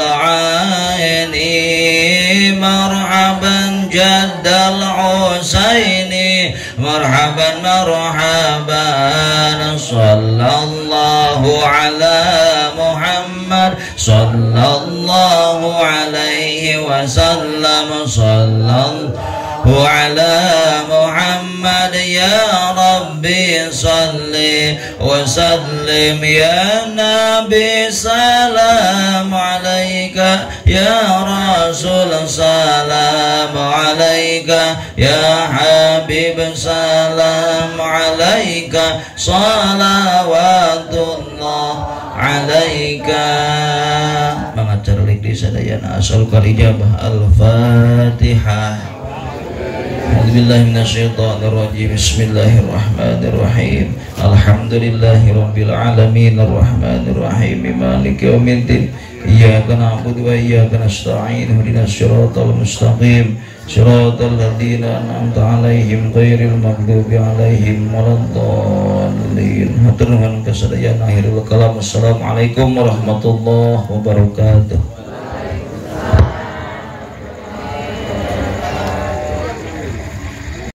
aini marhaban jaddal husaini marhaban marhaban sallallahu ala Muhammad sallallahu alaihi wasallam sallallahu ala Muhammad ya Rabbi salli wa sallim ya Nabi salam alaika ya Rasul salam alaika ya Habib salam alaika salawatullah alaika. Mengajar di sadayana asal kalijabah al-Fatihah. A'udzubillahi minasyaitonir rajim. Bismillahirrahmanirrahim. Alhamdulillahirabbil alamin arrahmanir rahim maliki yaumiddin. Iyyaka na'budu wa iyyaka nasta'in. Ihdinas siratal mustaqim. Siratal ladzina an'amta 'alaihim ghairil maghdubi 'alaihim waladdallin. Hatur nuhun kasadayana akhirul kalam. Assalamualaikum warahmatullahi wabarakatuh.